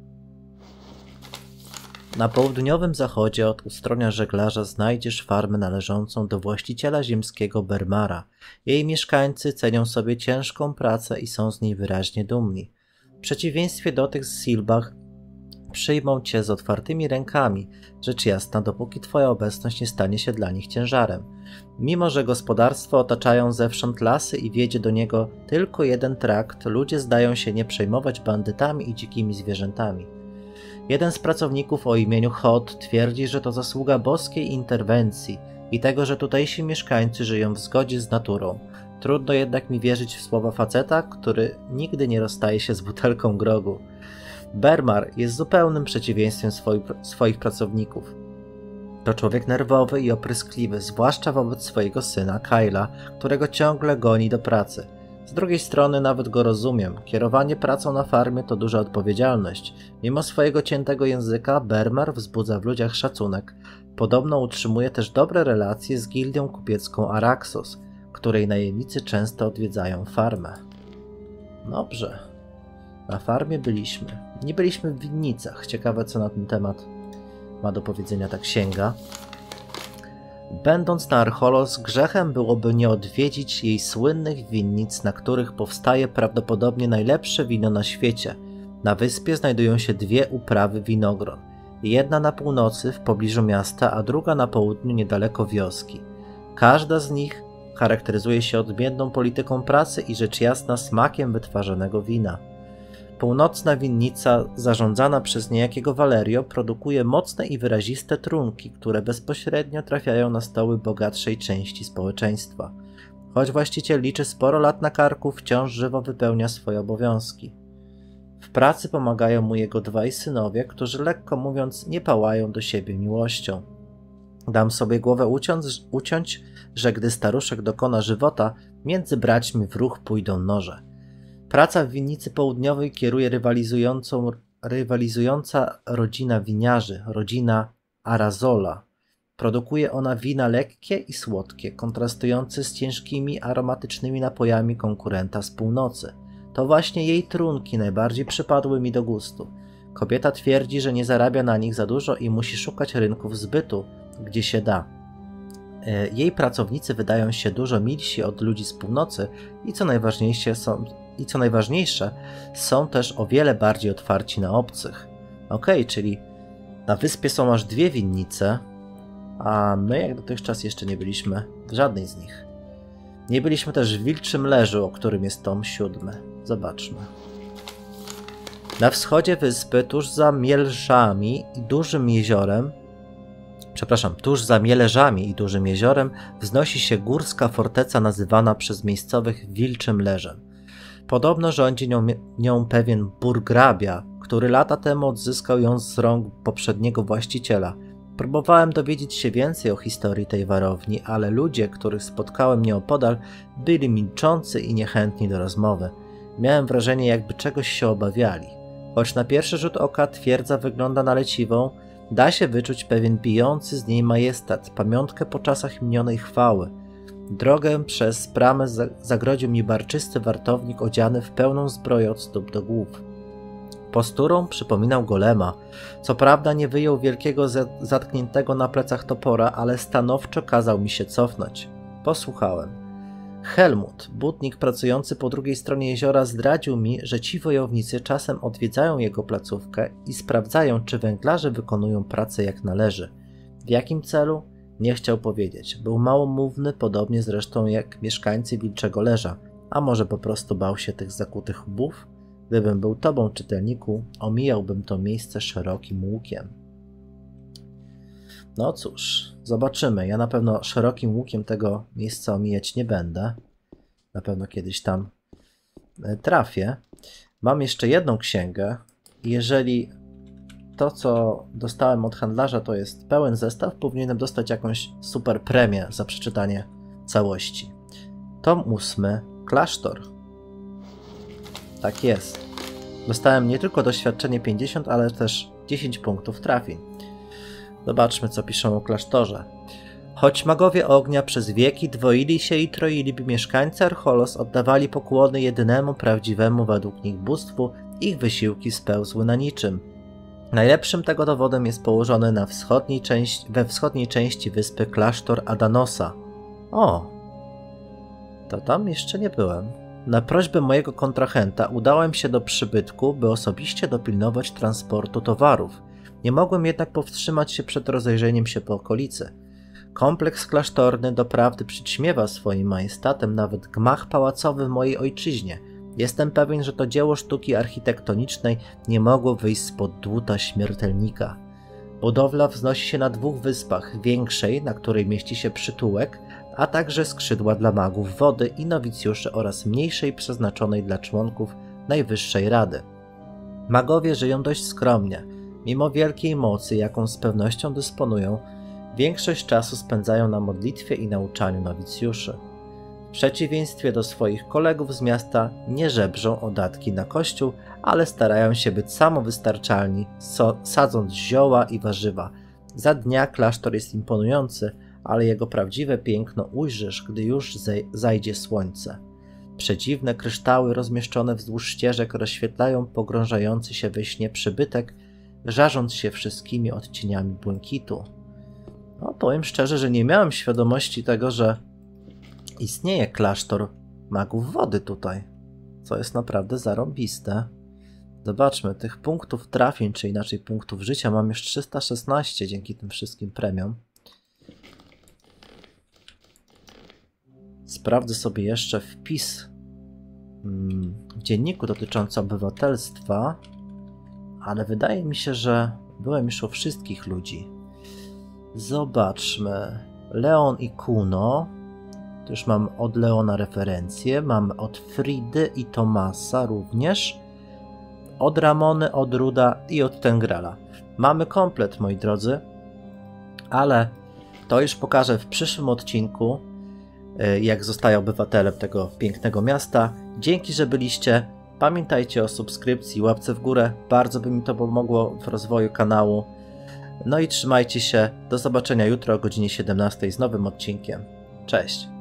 Na południowym zachodzie od ustronia żeglarza znajdziesz farmę należącą do właściciela ziemskiego Bermara. Jej mieszkańcy cenią sobie ciężką pracę i są z niej wyraźnie dumni. W przeciwieństwie do tych z Silbach przyjmą cię z otwartymi rękami, rzecz jasna, dopóki twoja obecność nie stanie się dla nich ciężarem. Mimo że gospodarstwo otaczają zewsząd lasy i wiedzie do niego tylko jeden trakt, ludzie zdają się nie przejmować bandytami i dzikimi zwierzętami. Jeden z pracowników o imieniu Hod twierdzi, że to zasługa boskiej interwencji i tego, że tutejsi mieszkańcy żyją w zgodzie z naturą. Trudno jednak mi wierzyć w słowa faceta, który nigdy nie rozstaje się z butelką grogu. Bermar jest zupełnym przeciwieństwem swoi, swoich pracowników. To człowiek nerwowy i opryskliwy, zwłaszcza wobec swojego syna, Kyla, którego ciągle goni do pracy. Z drugiej strony nawet go rozumiem. Kierowanie pracą na farmie to duża odpowiedzialność. Mimo swojego ciętego języka, Bermar wzbudza w ludziach szacunek. Podobno utrzymuje też dobre relacje z gildią kupiecką Araxos, której najemnicy często odwiedzają farmę. Dobrze. Na farmie byliśmy. Nie byliśmy w winnicach. Ciekawe, co na ten temat ma do powiedzenia ta księga. Będąc na Archolos, grzechem byłoby nie odwiedzić jej słynnych winnic, na których powstaje prawdopodobnie najlepsze wino na świecie. Na wyspie znajdują się dwie uprawy winogron. Jedna na północy w pobliżu miasta, a druga na południu niedaleko wioski. Każda z nich charakteryzuje się odmienną polityką pracy i rzecz jasna smakiem wytwarzanego wina. Północna winnica, zarządzana przez niejakiego Valerio, produkuje mocne i wyraziste trunki, które bezpośrednio trafiają na stoły bogatszej części społeczeństwa. Choć właściciel liczy sporo lat na karku, wciąż żywo wypełnia swoje obowiązki. W pracy pomagają mu jego dwaj synowie, którzy lekko mówiąc nie pałają do siebie miłością. Dam sobie głowę uciąć, uciąć, że gdy staruszek dokona żywota, między braćmi w ruch pójdą noże. Praca w winnicy południowej kieruje rywalizującą, rywalizująca rodzina winiarzy, rodzina Arazola. Produkuje ona wina lekkie i słodkie, kontrastujące z ciężkimi, aromatycznymi napojami konkurenta z północy. To właśnie jej trunki najbardziej przypadły mi do gustu. Kobieta twierdzi, że nie zarabia na nich za dużo i musi szukać rynków zbytu, gdzie się da. Jej pracownicy wydają się dużo milsi od ludzi z północy i co najważniejsze są, i co najważniejsze, są też o wiele bardziej otwarci na obcych. Okej, okay, czyli na wyspie są aż dwie winnice, a my jak dotychczas jeszcze nie byliśmy w żadnej z nich. Nie byliśmy też w Wilczym Leżu, o którym jest tom siódmy. Zobaczmy. Na wschodzie wyspy, tuż za Mielżami i dużym jeziorem, przepraszam, tuż za Mieleżami i dużym jeziorem wznosi się górska forteca nazywana przez miejscowych Wilczym Leżem. Podobno rządzi nią, nią pewien burgrabia, który lata temu odzyskał ją z rąk poprzedniego właściciela. Próbowałem dowiedzieć się więcej o historii tej warowni, ale ludzie, których spotkałem nieopodal, byli milczący i niechętni do rozmowy. Miałem wrażenie, jakby czegoś się obawiali. Choć na pierwszy rzut oka twierdza wygląda na leciwą, da się wyczuć pewien bijący z niej majestat, pamiątkę po czasach minionej chwały. Drogę przez bramę zagrodził mi barczysty wartownik odziany w pełną zbroję od stóp do głów. Posturą przypominał golema. Co prawda nie wyjął wielkiego zatkniętego na plecach topora, ale stanowczo kazał mi się cofnąć. Posłuchałem. Helmut, butnik pracujący po drugiej stronie jeziora, zdradził mi, że ci wojownicy czasem odwiedzają jego placówkę i sprawdzają, czy węglarze wykonują pracę jak należy. W jakim celu? Nie chciał powiedzieć. Był małomówny, podobnie zresztą jak mieszkańcy Wilczego Leża, a może po prostu bał się tych zakutych łbów? Gdybym był tobą, czytelniku, omijałbym to miejsce szerokim łukiem. No cóż, zobaczymy. Ja na pewno szerokim łukiem tego miejsca omijać nie będę. Na pewno kiedyś tam trafię. Mam jeszcze jedną księgę. Jeżeli to, co dostałem od handlarza, to jest pełen zestaw, powinienem dostać jakąś super premię za przeczytanie całości. Tom ósmy. Klasztor. Tak jest. Dostałem nie tylko doświadczenie pięćdziesiąt, ale też dziesięć punktów trafień. Zobaczmy, co piszą o klasztorze. Choć magowie ognia przez wieki dwoili się i troili, by mieszkańcy Archolos oddawali pokłony jedynemu prawdziwemu według nich bóstwu, ich wysiłki spełzły na niczym. Najlepszym tego dowodem jest położony na wschodniej części, we wschodniej części wyspy klasztor Adanosa. O! To tam jeszcze nie byłem. Na prośbę mojego kontrahenta udałem się do przybytku, by osobiście dopilnować transportu towarów. Nie mogłem jednak powstrzymać się przed rozejrzeniem się po okolicy. Kompleks klasztorny doprawdy przyćmiewa swoim majestatem nawet gmach pałacowy w mojej ojczyźnie. Jestem pewien, że to dzieło sztuki architektonicznej nie mogło wyjść spod dłuta śmiertelnika. Budowla wznosi się na dwóch wyspach, większej, na której mieści się przytułek, a także skrzydła dla magów wody i nowicjuszy oraz mniejszej przeznaczonej dla członków Najwyższej Rady. Magowie żyją dość skromnie. Mimo wielkiej mocy, jaką z pewnością dysponują, większość czasu spędzają na modlitwie i nauczaniu nowicjuszy. W przeciwieństwie do swoich kolegów z miasta nie żebrzą o datki na kościół, ale starają się być samowystarczalni, so sadząc zioła i warzywa. Za dnia klasztor jest imponujący, ale jego prawdziwe piękno ujrzysz, gdy już zajdzie słońce. Przedziwne kryształy rozmieszczone wzdłuż ścieżek rozświetlają pogrążający się we śnie przybytek, żarząc się wszystkimi odcieniami błękitu. No, powiem szczerze, że nie miałem świadomości tego, że istnieje klasztor magów wody tutaj, co jest naprawdę zarąbiste. Zobaczmy, tych punktów trafień, czy inaczej punktów życia mam już trzysta szesnaście dzięki tym wszystkim premiom. Sprawdzę sobie jeszcze wpis w dzienniku dotyczący obywatelstwa, ale wydaje mi się, że byłem już u wszystkich ludzi. Zobaczmy. Leon i Kuno. To już mam od Leona referencję. Mam od Fridy i Tomasa również. Od Ramony, od Ruda i od Tengrala. Mamy komplet, moi drodzy. Ale to już pokażę w przyszłym odcinku, jak zostaję obywatelem tego pięknego miasta. Dzięki, że byliście. Pamiętajcie o subskrypcji, łapce w górę. Bardzo by mi to pomogło w rozwoju kanału. No i trzymajcie się. Do zobaczenia jutro o godzinie siedemnastej z nowym odcinkiem. Cześć!